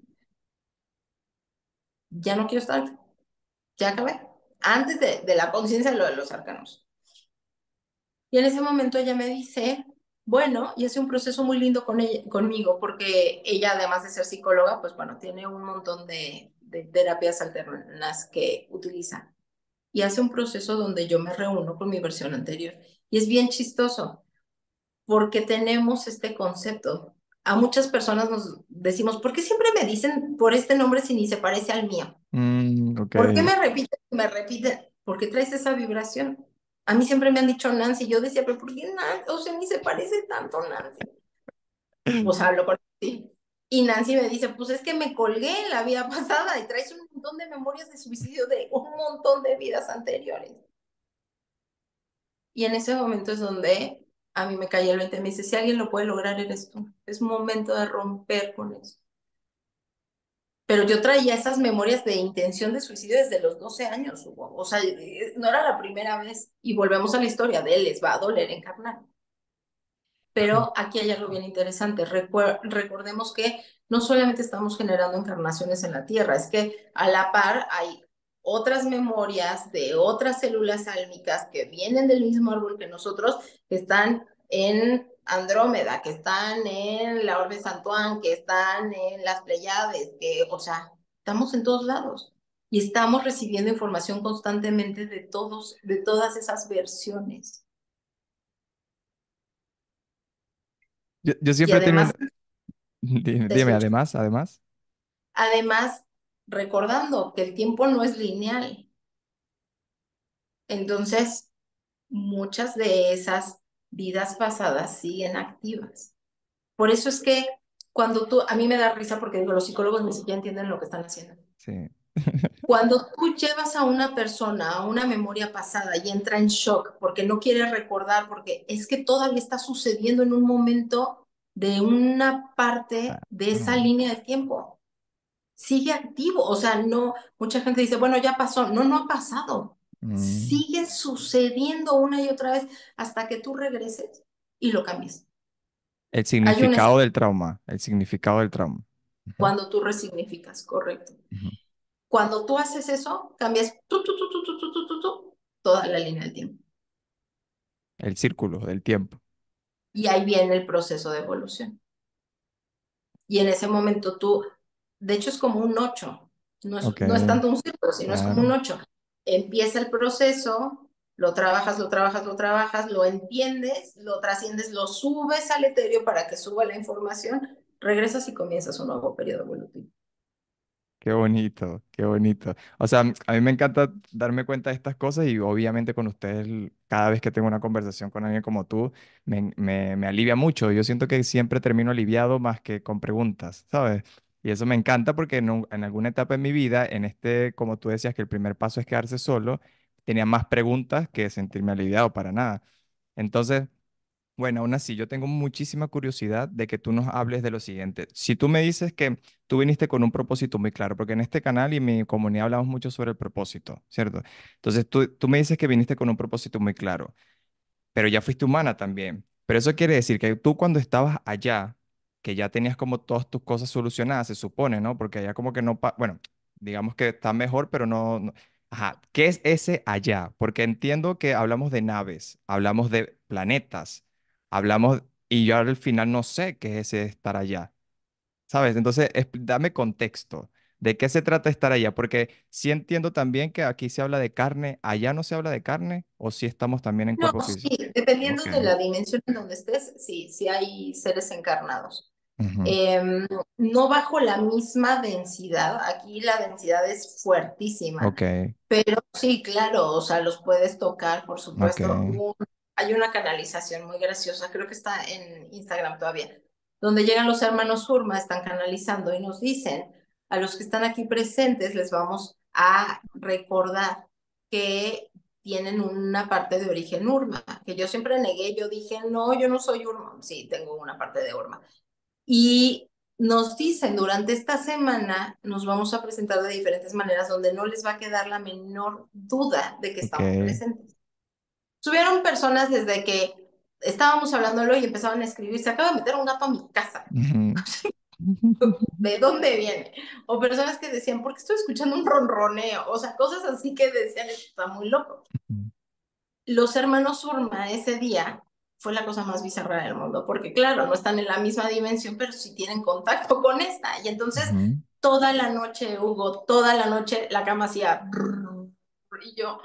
Ya no quiero estar, ya acabé. Antes de, de la conciencia de lo de los arcanos. Y en ese momento ella me dice, bueno, y hace un proceso muy lindo con ella, conmigo, porque ella, además de ser psicóloga, pues bueno, tiene un montón de, de terapias alternas que utiliza. Y hace un proceso donde yo me reúno con mi versión anterior. Y es bien chistoso, porque tenemos este concepto. A muchas personas nos decimos, ¿por qué siempre me dicen por este nombre si ni se parece al mío? Mm, ok. ¿Por qué me repiten? Me repiten, porque traes esa vibración. A mí siempre me han dicho Nancy. Yo decía, pero ¿por qué Nancy? O sea, ni se parece tanto Nancy. Pues hablo con Nancy. Y Nancy me dice, pues es que me colgué en la vida pasada y traes un montón de memorias de suicidio de un montón de vidas anteriores. Y en ese momento es donde a mí me cae el veinte. Me dice, si alguien lo puede lograr, eres tú. Es momento de romper con eso. Pero yo traía esas memorias de intención de suicidio desde los doce años, Hugo. O sea, eh, no era la primera vez. Y volvemos a la historia de él, les va a doler encarnar. Pero aquí hay algo bien interesante. Recuer recordemos que no solamente estamos generando encarnaciones en la Tierra, es que a la par hay otras memorias de otras células álmicas que vienen del mismo árbol que nosotros, que están en Andrómeda, que están en la Orbe Santuán, que están en las Pleiades, que, o sea, estamos en todos lados y estamos recibiendo información constantemente de todos, de todas esas versiones. Yo, yo Y siempre he tenido además, una... Dime, te dime, escucho. además, además. Además, recordando que el tiempo no es lineal. Entonces, muchas de esas vidas pasadas siguen activas. Por eso es que cuando tú, a mí me da risa porque digo, los psicólogos ni siquiera entienden lo que están haciendo. Sí. Cuando tú llevas a una persona a una memoria pasada y entra en shock porque no quiere recordar, porque es que todavía está sucediendo en un momento de una parte Ah, de esa mm, línea de tiempo. Sigue activo, o sea, no, mucha gente dice, bueno, ya pasó, no, no ha pasado, mm. sigue sucediendo una y otra vez hasta que tú regreses y lo cambies. El Hay un significado del trauma, el significado del trauma. Ujú, cuando tú resignificas, correcto. ujú. Cuando tú haces eso, cambias tu, tu, tu, tu, tu, tu, tu, tu, tu, toda la línea del tiempo. El círculo del tiempo. Y ahí viene el proceso de evolución. Y en ese momento tú, de hecho es como un ocho, no es, Ok, no es tanto un círculo, sino es como un claro. ocho. Empieza el proceso, lo trabajas, lo trabajas, lo trabajas, lo entiendes, lo trasciendes, lo subes al etéreo para que suba la información, regresas y comienzas un nuevo periodo evolutivo. Qué bonito, qué bonito. O sea, a mí me encanta darme cuenta de estas cosas y obviamente con ustedes, l- cada vez que tengo una conversación con alguien como tú, me, me, me alivia mucho. Yo siento que siempre termino aliviado más que con preguntas, ¿sabes? Y eso me encanta porque en, un- en alguna etapa en mi vida, en este, como tú decías, que el primer paso es quedarse solo, tenía más preguntas que sentirme aliviado para nada. Entonces... Bueno, aún así, yo tengo muchísima curiosidad de que tú nos hables de lo siguiente. Si tú me dices que tú viniste con un propósito muy claro, porque en este canal y en mi comunidad hablamos mucho sobre el propósito, ¿cierto? Entonces, tú, tú me dices que viniste con un propósito muy claro, pero ya fuiste humana también. Pero eso quiere decir que tú cuando estabas allá, que ya tenías como todas tus cosas solucionadas, se supone, ¿no? Porque allá como que no, pa- bueno, digamos que está mejor, pero no, no- Ajá, ¿qué es ese allá? Porque entiendo que hablamos de naves, hablamos de planetas, hablamos, y yo al final no sé qué es ese estar allá. ¿Sabes? Entonces, expl- dame contexto. ¿De qué se trata estar allá? Porque sí entiendo también que aquí se habla de carne, allá no se habla de carne, o sí estamos también en No, cuerpo sí, físico. Ok. dependiendo de la dimensión en donde estés, sí, sí hay seres encarnados. Ujú. Em, no bajo la misma densidad, aquí la densidad es fuertísima, Ok, pero sí, claro, o sea, los puedes tocar, por ok, supuesto. Un- hay una canalización muy graciosa, creo que está en Instagram todavía, donde llegan los hermanos Urma, están canalizando y nos dicen, a los que están aquí presentes les vamos a recordar que tienen una parte de origen Urma, que yo siempre negué, yo dije, no, yo no soy Urma, sí, tengo una parte de Urma. Y nos dicen, durante esta semana nos vamos a presentar de diferentes maneras donde no les va a quedar la menor duda de que estamos ok. presentes. Tuvieron personas desde que estábamos hablándolo y empezaban a escribir, se acaba de meter un gato a mi casa, Ujú. ¿de dónde viene? O personas que decían, ¿por qué estoy escuchando un ronroneo? O sea, cosas así que decían, esto está muy loco. Los hermanos Urma ese día fue la cosa más bizarra del mundo, porque claro, no están en la misma dimensión, pero sí tienen contacto con esta. Y entonces Ujú. toda la noche, Hugo, toda la noche la cama hacía... brrr, y yo,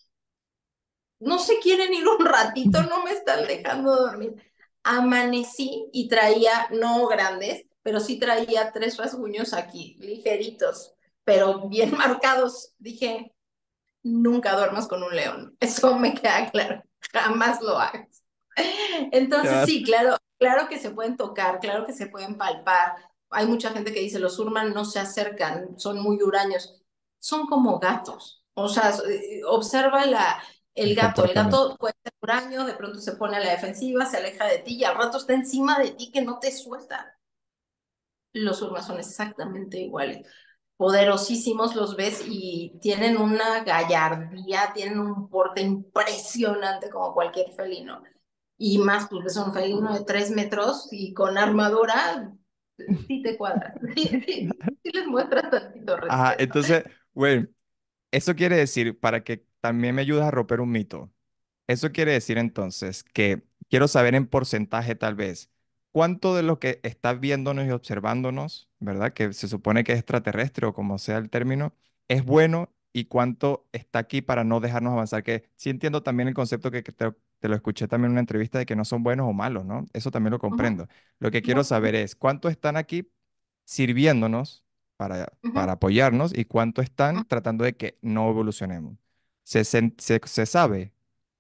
no se quieren ir un ratito, no me están dejando dormir. Amanecí y traía, no grandes, pero sí traía tres rasguños aquí, ligeritos, pero bien marcados. Dije, nunca duermas con un león. Eso me queda claro. Jamás lo hagas. Te Entonces, vas- sí, claro, claro que se pueden tocar, claro que se pueden palpar. Hay mucha gente que dice, los Urman no se acercan, son muy huraños. Son como gatos. O sea, eh, observa la, el el gato. El comportamiento. gato puede ser huraño, de pronto se pone a la defensiva, se aleja de ti y al rato está encima de ti que no te suelta. Los Urman son exactamente iguales, poderosísimos, los ves y tienen una gallardía, tienen un porte impresionante como cualquier felino. Y más, pues ves un felino de tres metros y con armadura, sí te cuadras, sí, sí, sí les muestras tantito Ajá, respeto. entonces, bueno, eso quiere decir, para que también me ayudes a romper un mito, eso quiere decir entonces que quiero saber en porcentaje tal vez, cuánto de lo que está viéndonos y observándonos, ¿verdad? Que se supone que es extraterrestre o como sea el término, es bueno y cuánto está aquí para no dejarnos avanzar. Que sí entiendo también el concepto que, que te, te lo escuché también en una entrevista de que no son buenos o malos, ¿no? Eso también lo Ujú, comprendo. Lo que quiero ujú, saber es cuánto están aquí sirviéndonos para, ujú. para apoyarnos y cuánto están tratando de que no evolucionemos. Se, se, se, se sabe.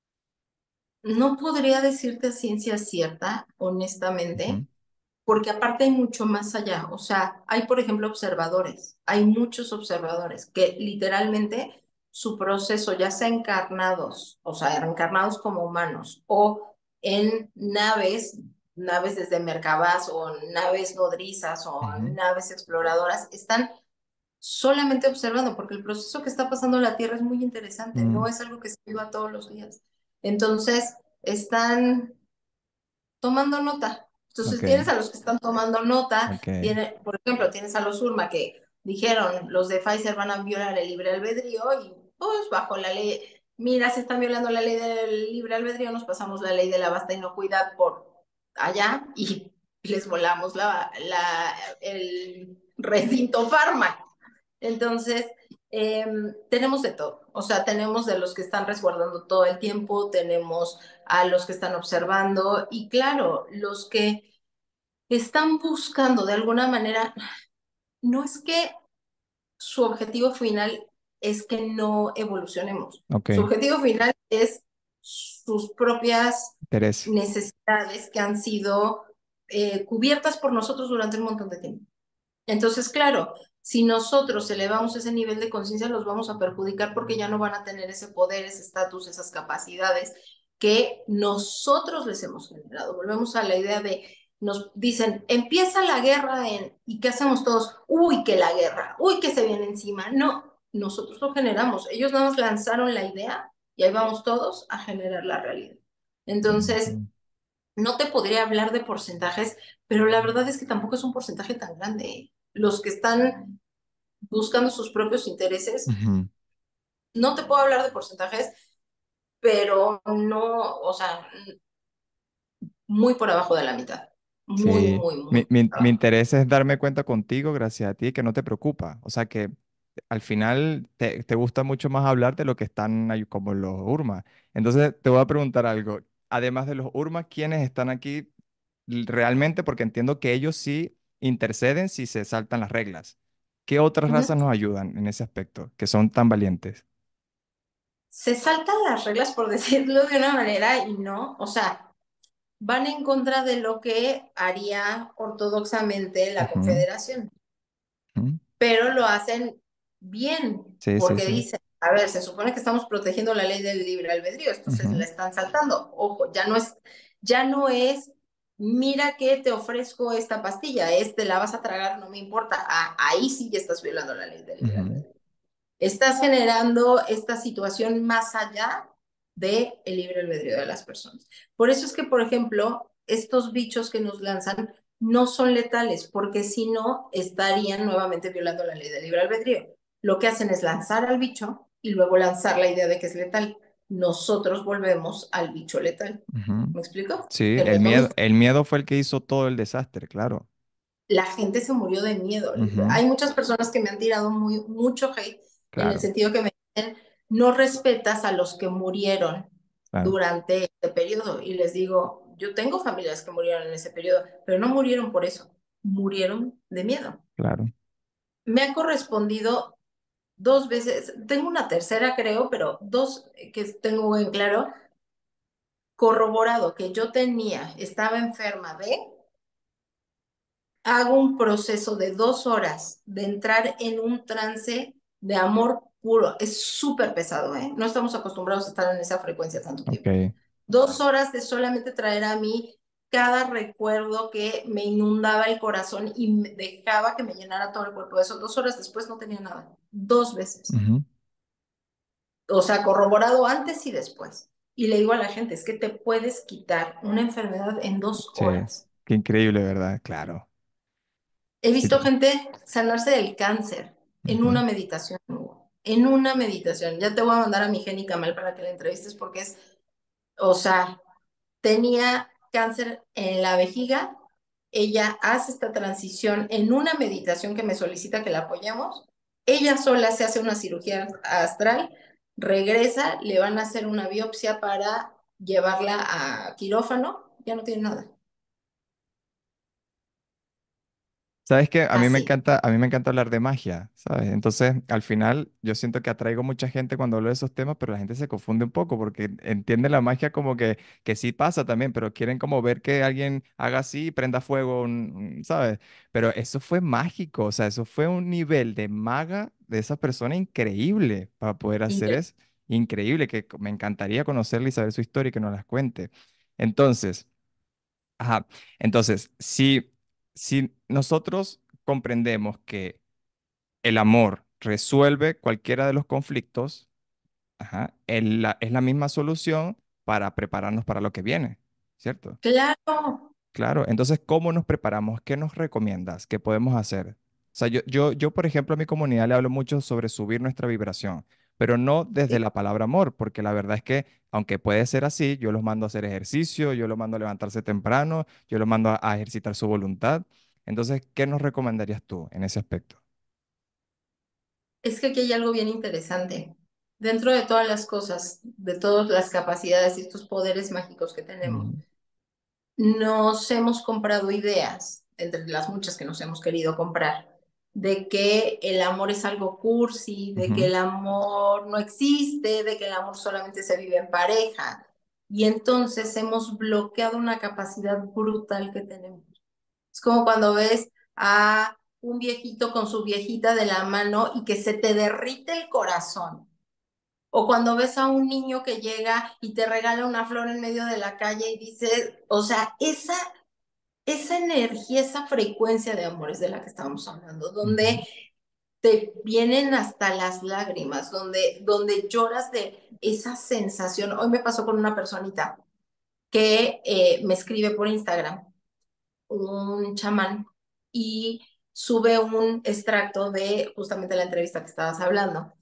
No podría decirte a ciencia cierta, Ujú, honestamente, porque aparte hay mucho más allá. O sea, hay, por ejemplo, observadores, hay muchos observadores que literalmente su proceso, ya sea encarnados, o sea, encarnados como humanos o en naves, naves desde Merkabah o naves nodrizas o ujú, naves exploradoras, están solamente observando, porque el proceso que está pasando en la Tierra es muy interesante, mm, no es algo que se viva todos los días. Entonces, están tomando nota. Entonces tienes ok, a los que están tomando nota, ok. tiene, por ejemplo, tienes a los Urma que dijeron, los de Pfizer van a violar el libre albedrío y pues bajo la ley, mira, se están violando la ley del libre albedrío, nos pasamos la ley de la vasta inocuidad por allá y les volamos la, la, el recinto fármaco. Entonces, eh, tenemos de todo, o sea, tenemos de los que están resguardando todo el tiempo, tenemos a los que están observando y claro, los que están buscando de alguna manera, no es que su objetivo final es que no evolucionemos, su Ok, objetivo final es sus propias interés. necesidades que han sido eh, cubiertas por nosotros durante un montón de tiempo. Entonces, claro, si nosotros elevamos ese nivel de conciencia, los vamos a perjudicar porque ya no van a tener ese poder, ese estatus, esas capacidades que nosotros les hemos generado. Volvemos a la idea de, nos dicen, empieza la guerra en, ¿y qué hacemos todos? Uy, que la guerra, uy, que se viene encima. No, nosotros lo generamos. Ellos nada más lanzaron la idea y ahí vamos todos a generar la realidad. Entonces, Ujú, no te podría hablar de porcentajes, pero la verdad es que tampoco es un porcentaje tan grande. Los que están buscando sus propios intereses, ujú. no te puedo hablar de porcentajes, pero no, o sea, muy por abajo de la mitad. Muy, Sí, muy, muy mi, por mi, mi abajo. interés es darme cuenta contigo, gracias a ti, que no te preocupa. O sea que al final te, te gusta mucho más hablar de lo que están ahí como los Urma. Entonces te voy a preguntar algo. Además de los Urma, ¿quiénes están aquí l- realmente? Porque entiendo que ellos sí interceden si se saltan las reglas. ¿Qué otras Ujú. razas nos ayudan en ese aspecto, que son tan valientes? Se saltan las reglas, por decirlo de una manera, y no, o sea, van en contra de lo que haría ortodoxamente la Ujú, Confederación. ujú. Pero lo hacen bien, Sí, sí, porque sí. dicen, a ver, se supone que estamos protegiendo la ley del libre albedrío, esto se Ujú, la están saltando. Ojo, ya no es, ya no es, mira que te ofrezco esta pastilla, es, te la vas a tragar, no me importa. Ah, ahí sí ya estás violando la ley del libre ujú. albedrío. Estás generando esta situación más allá del libre albedrío de las personas. Por eso es que, por ejemplo, estos bichos que nos lanzan no son letales, porque si no, estarían nuevamente violando la ley del libre albedrío. Lo que hacen es lanzar al bicho y luego lanzar la idea de que es letal. nosotros volvemos al bicho letal. Ujú. ¿Me explico? Sí, Que no el es lo miedo, mismo. el miedo fue el que hizo todo el desastre, claro. La gente se murió de miedo. Ujú. Hay muchas personas que me han tirado muy, mucho hate en el Claro, sentido que me dicen, no respetas a los que murieron claro, durante este periodo. Y les digo, yo tengo familias que murieron en ese periodo, pero no murieron por eso, murieron de miedo. claro. Me ha correspondido dos veces, tengo una tercera creo, pero dos que tengo en claro, corroborado que yo tenía, estaba enferma de, hago un proceso de dos horas de entrar en un trance de amor puro. Es súper pesado, ¿eh? No estamos acostumbrados a estar en esa frecuencia tanto tiempo. Ok. Dos horas de solamente traer a mí cada recuerdo que me inundaba el corazón y me dejaba que me llenara todo el cuerpo. Eso, dos horas después no tenía nada. Dos veces. Ujú. O sea, corroborado antes y después. Y le digo a la gente, es que te puedes quitar una enfermedad en dos Sí, horas. qué increíble, ¿verdad? Claro. He Sí. visto gente sanarse del cáncer en Ujú. una meditación, Hugo. En una meditación. Ya te voy a mandar a mi Jenny Camal para que la entrevistes porque es, o sea, tenía cáncer en la vejiga. Ella hace esta transición en una meditación que me solicita que la apoyemos. Ella sola se hace una cirugía astral, regresa, le van a hacer una biopsia para llevarla a quirófano, ya no tiene nada. Sabes que a mí me Así. encanta, a mí me encanta hablar de magia, ¿sabes? Entonces, al final, yo siento que atraigo mucha gente cuando hablo de esos temas, pero la gente se confunde un poco porque entiende la magia como que, que sí pasa también, pero quieren como ver que alguien haga así y prenda fuego, un- un- ¿sabes? Pero eso fue mágico, o sea, eso fue un nivel de maga de esa persona increíble para poder hacer Increíble. eso. Increíble, que me encantaría conocerla y saber su historia y que nos las cuente. Entonces, ajá. Entonces, si, si nosotros comprendemos que el amor resuelve cualquiera de los conflictos, ajá, el- la- es la misma solución para prepararnos para lo que viene, ¿cierto? Claro. Claro, entonces, ¿cómo nos preparamos? ¿Qué nos recomiendas? ¿Qué podemos hacer? O sea, yo, yo, yo, por ejemplo, a mi comunidad le hablo mucho sobre subir nuestra vibración, pero no desde Sí. la palabra amor, porque la verdad es que, aunque puede ser así, yo los mando a hacer ejercicio, yo los mando a levantarse temprano, yo los mando a, a ejercitar su voluntad. Entonces, ¿qué nos recomendarías tú en ese aspecto? Es que aquí hay algo bien interesante. Dentro de todas las cosas, de todas las capacidades y estos poderes mágicos que tenemos, Ujú, nos hemos comprado ideas, entre las muchas que nos hemos querido comprar, de que el amor es algo cursi, de que ujú. el amor no existe, de que el amor solamente se vive en pareja. Y entonces hemos bloqueado una capacidad brutal que tenemos. Es como cuando ves a un viejito con su viejita de la mano y que se te derrite el corazón. O cuando ves a un niño que llega y te regala una flor en medio de la calle y dices, o sea, esa, esa energía, esa frecuencia de amor es de la que estábamos hablando, Ujú. donde te vienen hasta las lágrimas, donde, donde lloras de esa sensación. Hoy me pasó con una personita que eh, me escribe por Instagram, un chamán, y sube un extracto de justamente la entrevista que estabas hablando.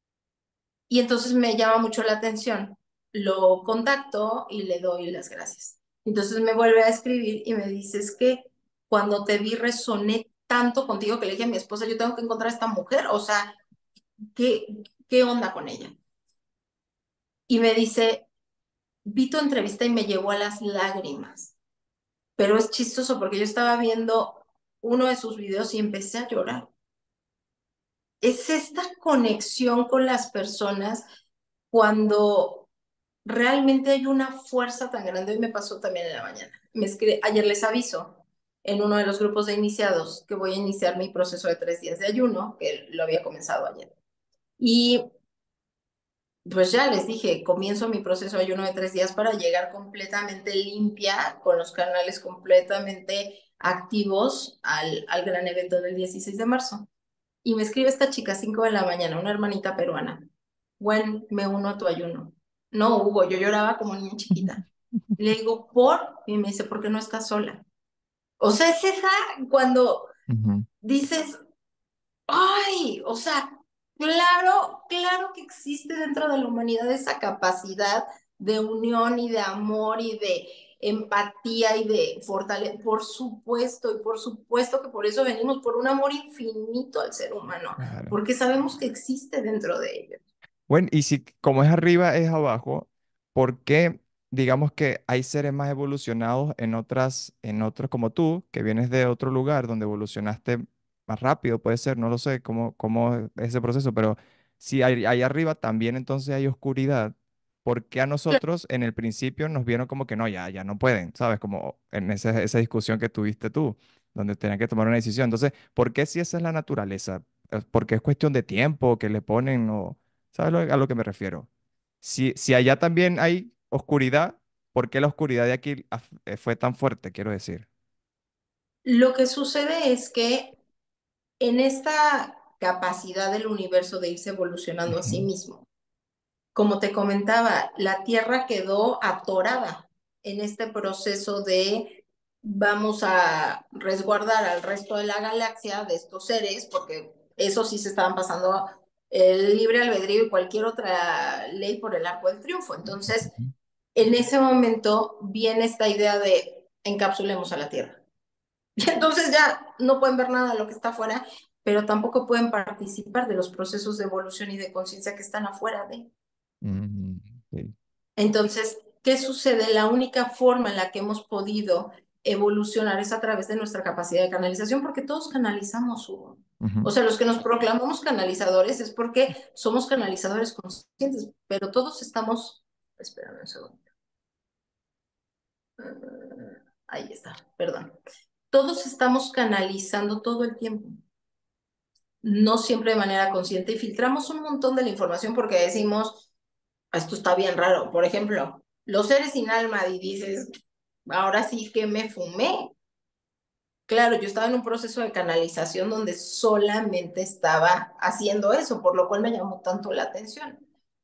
Y entonces me llama mucho la atención. Lo contacto y le doy las gracias. Entonces me vuelve a escribir y me dice, es que cuando te vi resoné tanto contigo que le dije a mi esposa, yo tengo que encontrar a esta mujer, o sea, ¿qué, qué onda con ella? Y me dice, vi tu entrevista y me llevó a las lágrimas, pero es chistoso porque yo estaba viendo uno de sus videos y empecé a llorar. Es esta conexión con las personas cuando realmente hay una fuerza tan grande. Hoy me pasó también en la mañana. Me escri- Ayer les aviso en uno de los grupos de iniciados que voy a iniciar mi proceso de tres días de ayuno, que lo había comenzado ayer. Y pues ya les dije, comienzo mi proceso de ayuno de tres días para llegar completamente limpia, con los canales completamente activos al, al gran evento del dieciséis de marzo. Y me escribe esta chica, cinco de la mañana, una hermanita peruana. Gwen, me uno a tu ayuno. No, Hugo, yo lloraba como niña chiquita. Le digo, ¿por? Y me dice, ¿por qué no estás sola? O sea, es esa cuando Ujú. dices, ay, o sea, Claro, claro que existe dentro de la humanidad esa capacidad de unión y de amor y de empatía y de fortaleza. Por supuesto, y por supuesto que por eso venimos, por un amor infinito al ser humano, Claro. porque sabemos que existe dentro de ellos. Bueno, y si como es arriba es abajo, ¿por qué digamos que hay seres más evolucionados en otras, en otros como tú, que vienes de otro lugar donde evolucionaste más rápido, puede ser, no lo sé cómo, cómo es ese proceso, pero si hay, ahí arriba también entonces hay oscuridad, ¿por qué a nosotros en el principio nos vieron como que no, ya, ya no pueden, ¿sabes? Como en esa, esa discusión que tuviste tú, donde tenían que tomar una decisión. Entonces, ¿por qué si esa es la naturaleza? ¿Es ¿Porque es cuestión de tiempo que le ponen o... ¿Sabes lo- a lo que me refiero? Si, si allá también hay oscuridad, ¿por qué la oscuridad de aquí af- eh, fue tan fuerte, quiero decir? Lo que sucede es que en esta capacidad del universo de irse evolucionando a sí Ujú, mismo, como te comentaba, la Tierra quedó atorada en este proceso de vamos a resguardar al resto de la galaxia de estos seres, porque eso sí se estaban pasando el libre albedrío y cualquier otra ley por el arco del triunfo. Entonces, ujú, en ese momento viene esta idea de encapsulemos a la Tierra. Y entonces ya no pueden ver nada de lo que está afuera, pero tampoco pueden participar de los procesos de evolución y de conciencia que están afuera de. ujú, sí, Entonces, ¿qué sucede? La única forma en la que hemos podido evolucionar es a través de nuestra capacidad de canalización, porque todos canalizamos, Hugo. ujú, O sea, los que nos proclamamos canalizadores es porque somos canalizadores conscientes, pero todos estamos, espérame un segundo, uh, ahí está, perdón. Todos estamos canalizando todo el tiempo, no siempre de manera consciente, y filtramos un montón de la información porque decimos, esto está bien raro. Por ejemplo, los seres sin alma y dices, ahora sí que me fumé. Claro, yo estaba en un proceso de canalización donde solamente estaba haciendo eso, por lo cual me llamó tanto la atención.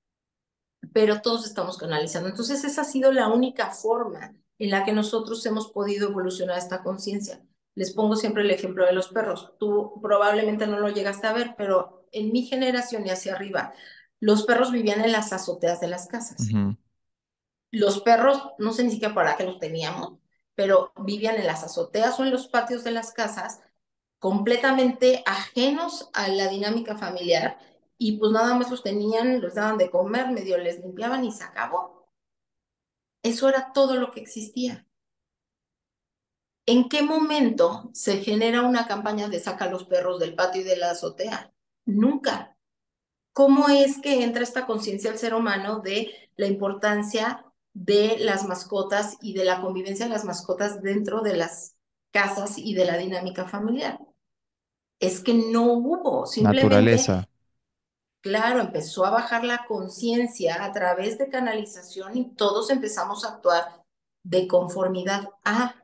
Pero todos estamos canalizando. Entonces, esa ha sido la única forma en la que nosotros hemos podido evolucionar esta conciencia. Les pongo siempre el ejemplo de los perros. Tú probablemente no lo llegaste a ver, pero en mi generación y hacia arriba, los perros vivían en las azoteas de las casas. ujú, Los perros, no sé ni siquiera para qué los teníamos, pero vivían en las azoteas o en los patios de las casas, completamente ajenos a la dinámica familiar, y pues nada más los tenían, los daban de comer, medio les limpiaban y se acabó. Eso era todo lo que existía. ¿En qué momento se genera una campaña de saca a los perros del patio y de la azotea? Nunca. ¿Cómo es que entra esta conciencia al ser humano de la importancia de las mascotas y de la convivencia de las mascotas dentro de las casas y de la dinámica familiar? Es que no hubo, naturaleza. simplemente, claro, empezó a bajar la conciencia a través de canalización y todos empezamos a actuar de conformidad a.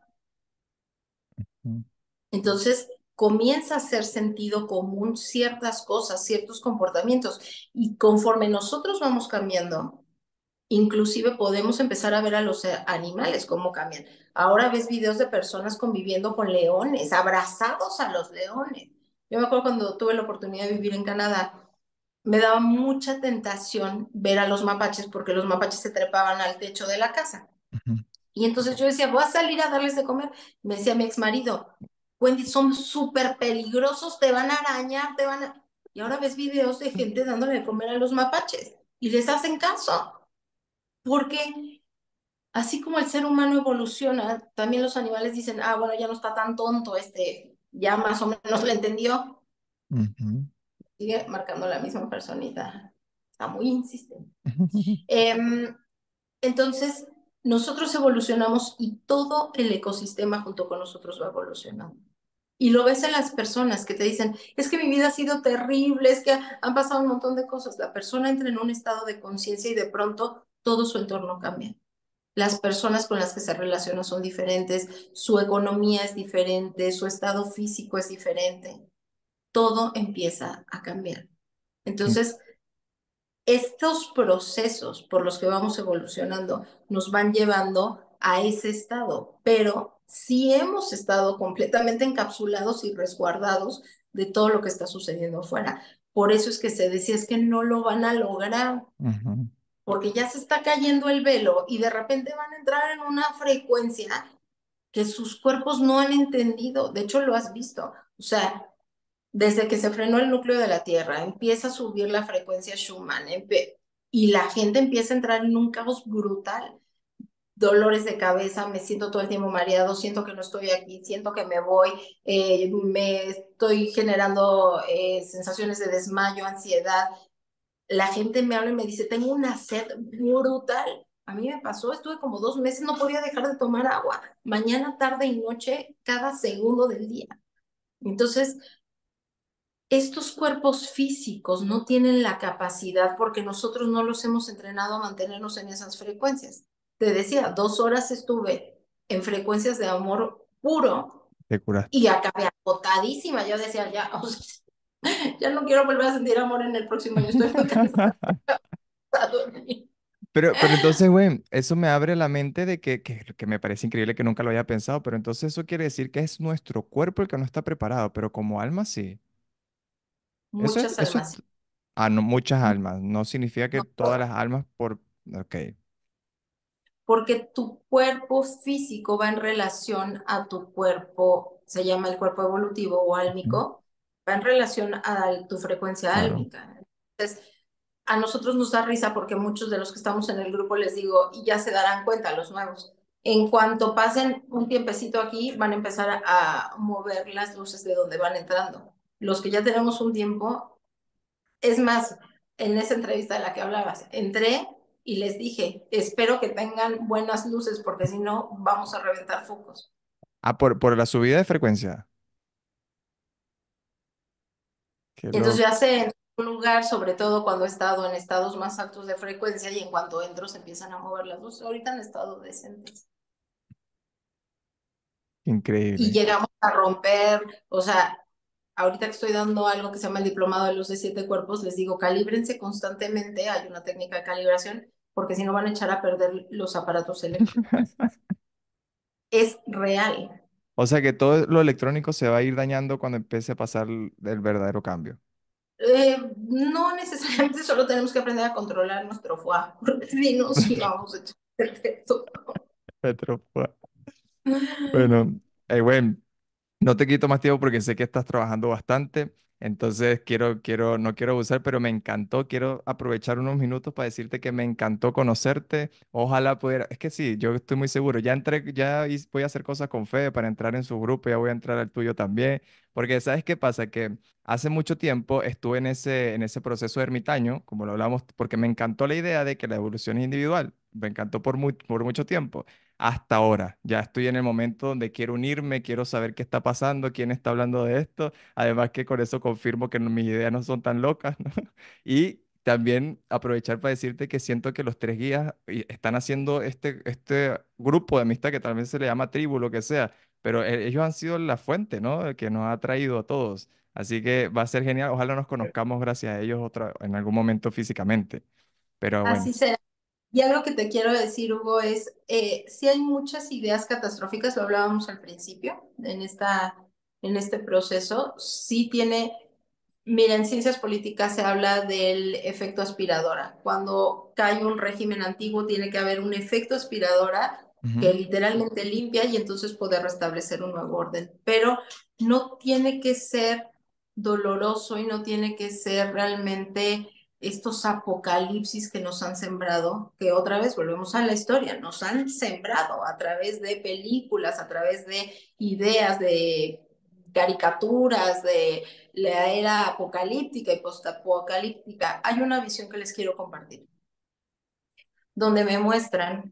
Ujú, Entonces, comienza a hacer sentido común ciertas cosas, ciertos comportamientos, y conforme nosotros vamos cambiando, inclusive podemos empezar a ver a los eh, animales cómo cambian. Ahora ves videos de personas conviviendo con leones, abrazados a los leones. Yo me acuerdo cuando tuve la oportunidad de vivir en Canadá, me daba mucha tentación ver a los mapaches porque los mapaches se trepaban al techo de la casa. ujú, Y entonces yo decía, voy a salir a darles de comer. Me decía mi ex marido, Wendy, son súper peligrosos, te van a arañar, te van a... Y ahora ves videos de gente dándole de comer a los mapaches y les hacen caso. Porque así como el ser humano evoluciona, también los animales dicen, ah, bueno, ya no está tan tonto, este, ya más o menos lo entendió. ujú, Sigue marcando la misma personita. Está muy insistente. ujú, Eh, entonces, nosotros evolucionamos y todo el ecosistema junto con nosotros va evolucionando. Y lo ves en las personas que te dicen, es que mi vida ha sido terrible, es que han pasado un montón de cosas. La persona entra en un estado de conciencia y de pronto todo su entorno cambia. Las personas con las que se relaciona son diferentes, su economía es diferente, su estado físico es diferente. Todo empieza a cambiar. sí, Entonces, estos procesos por los que vamos evolucionando nos van llevando a ese estado, pero sí hemos estado completamente encapsulados y resguardados de todo lo que está sucediendo afuera. Por eso es que se decía, es que no lo van a lograr, Ujú. porque ya se está cayendo el velo y de repente van a entrar en una frecuencia que sus cuerpos no han entendido. De hecho, lo has visto. O sea, desde que se frenó el núcleo de la Tierra, empieza a subir la frecuencia Schumann y la gente empieza a entrar en un caos brutal. Dolores de cabeza, me siento todo el tiempo mareado, siento que no estoy aquí, siento que me voy, eh, me estoy generando eh, sensaciones de desmayo, ansiedad. La gente me habla y me dice, tengo una sed brutal. A mí me pasó, estuve como dos meses, no podía dejar de tomar agua, mañana, tarde y noche, cada segundo del día. Entonces, estos cuerpos físicos no tienen la capacidad porque nosotros no los hemos entrenado a mantenernos en esas frecuencias. Te decía, dos horas estuve en frecuencias de amor puro Te curaste. y acabé agotadísima. Yo decía, ya, o sea, ya no quiero volver a sentir amor en el próximo año, estoy muy cansada de dormir. Pero, pero entonces, güey, eso me abre la mente de que, que, que me parece increíble que nunca lo haya pensado, pero entonces eso quiere decir que es nuestro cuerpo el que no está preparado, pero como alma sí. Eso es, Muchas eso es, almas, ah, no, muchas almas, no significa que no todas las todas. almas por, ok. Porque tu cuerpo físico va en relación a tu cuerpo, se llama el cuerpo evolutivo o Ujú. álmico, va en relación a tu frecuencia Claro, álmica. Entonces, a nosotros nos da risa porque muchos de los que estamos en el grupo les digo, y ya se darán cuenta, los nuevos, en cuanto pasen un tiempecito aquí, van a empezar a mover las luces de donde van entrando. Los que ya tenemos un tiempo, es más, en esa entrevista de la que hablabas, entré y les dije, espero que tengan buenas luces porque si no, vamos a reventar focos. ah, por, por la subida de frecuencia. Qué Entonces loco. ya sé, en un lugar, sobre todo cuando he estado en estados más altos de frecuencia y en cuanto entro se empiezan a mover las luces. Ahorita han estado decentes. Y Increíble. llegamos a romper, o sea, ahorita que estoy dando algo que se llama el diplomado de luz de siete cuerpos, les digo, calíbrense constantemente, hay una técnica de calibración, porque si no van a echar a perder los aparatos eléctricos. Es real. O sea que todo lo electrónico se va a ir dañando cuando empiece a pasar el el verdadero cambio. Eh, no necesariamente solo tenemos que aprender a controlar nuestro foie, porque si no, sí vamos a echar perfecto. Petro, bueno, eh, bueno, no te quito más tiempo porque sé que estás trabajando bastante, entonces quiero, quiero, no quiero abusar, pero me encantó, quiero aprovechar unos minutos para decirte que me encantó conocerte. Ojalá pudiera, es que sí, yo estoy muy seguro, ya entré, ya hice- voy a hacer cosas con Fede para entrar en su grupo, ya voy a entrar al tuyo también, porque ¿sabes qué pasa? Que hace mucho tiempo estuve en ese, en ese proceso ermitaño, como lo hablamos, porque me encantó la idea de que la evolución es individual, me encantó por, mu- por mucho tiempo hasta ahora. Ya estoy en el momento donde quiero unirme, quiero saber qué está pasando, quién está hablando de esto. Además que con eso confirmo que no- mis ideas no son tan locas, ¿no? Y también aprovechar para decirte que siento que los tres guías y- están haciendo este, este grupo de amistad que tal vez se le llama tribu, lo que sea, pero e- ellos han sido la fuente, ¿no? Que nos ha traído a todos. Así que va a ser genial. Ojalá nos conozcamos gracias a ellos otra, en algún momento físicamente. Pero bueno. Así será. Y algo que te quiero decir, Hugo, es, eh, si hay muchas ideas catastróficas, lo hablábamos al principio, en esta, en este proceso, sí tiene, mira, en ciencias políticas se habla del efecto aspiradora. Cuando cae un régimen antiguo, tiene que haber un efecto aspiradora que Ujú, literalmente limpia y entonces poder restablecer un nuevo orden. Pero no tiene que ser doloroso y no tiene que ser realmente estos apocalipsis que nos han sembrado, que otra vez volvemos a la historia, nos han sembrado a través de películas, a través de ideas, de caricaturas, de la era apocalíptica y postapocalíptica. Hay una visión que les quiero compartir, donde me muestran,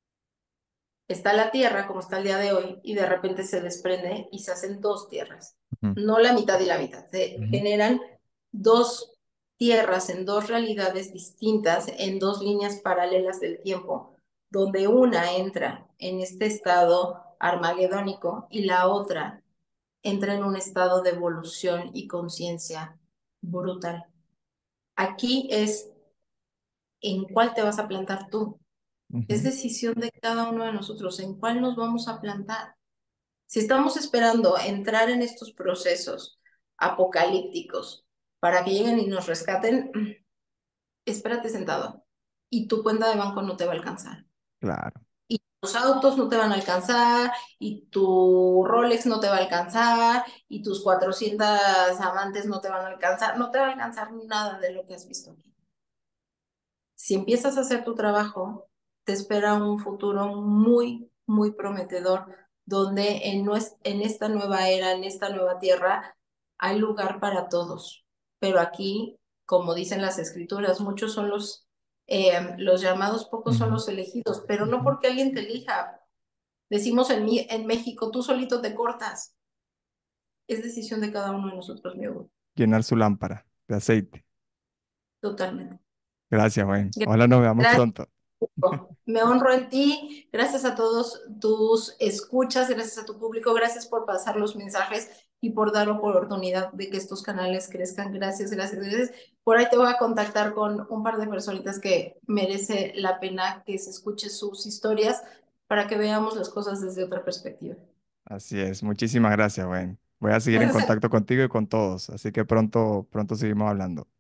está la Tierra como está el día de hoy, y de repente se desprende y se hacen dos tierras, ujú, no la mitad y la mitad, se ujú, generan dos tierras en dos realidades distintas, en dos líneas paralelas del tiempo, donde una entra en este estado armagedónico y la otra entra en un estado de evolución y conciencia brutal. Aquí es en cuál te vas a plantar tú. Es ujú. decisión de cada uno de nosotros en cuál nos vamos a plantar. Si estamos esperando entrar en estos procesos apocalípticos para que lleguen y nos rescaten, espérate sentado y tu cuenta de banco no te va a alcanzar. Claro. Y tus autos no te van a alcanzar, y tu Rolex no te va a alcanzar, y tus cuatrocientas amantes no te van a alcanzar, no te va a alcanzar nada de lo que has visto aquí. Si empiezas a hacer tu trabajo, te espera un futuro muy, muy prometedor, donde en, nues- en esta nueva era, en esta nueva tierra, hay lugar para todos. Pero aquí, como dicen las escrituras, muchos son los, eh, los llamados, pocos son Ujú, los elegidos, pero no ujú. porque alguien te elija. Decimos en, mi- en México, tú solito te cortas. Es decisión de cada uno de nosotros, mi Hugo. Llenar su lámpara de aceite. Totalmente. Gracias, Wayne. Ojalá nos veamos Gracias. pronto. Me honro en ti, gracias a todos tus escuchas, gracias a tu público, gracias por pasar los mensajes y por dar oportunidad de que estos canales crezcan. Gracias, gracias, gracias. Por ahí te voy a contactar con un par de personitas que merece la pena que se escuche sus historias para que veamos las cosas desde otra perspectiva. Así es. Muchísimas gracias, Wayne. Voy a seguir en Gracias a contacto contigo y con todos, así que pronto, pronto seguimos hablando.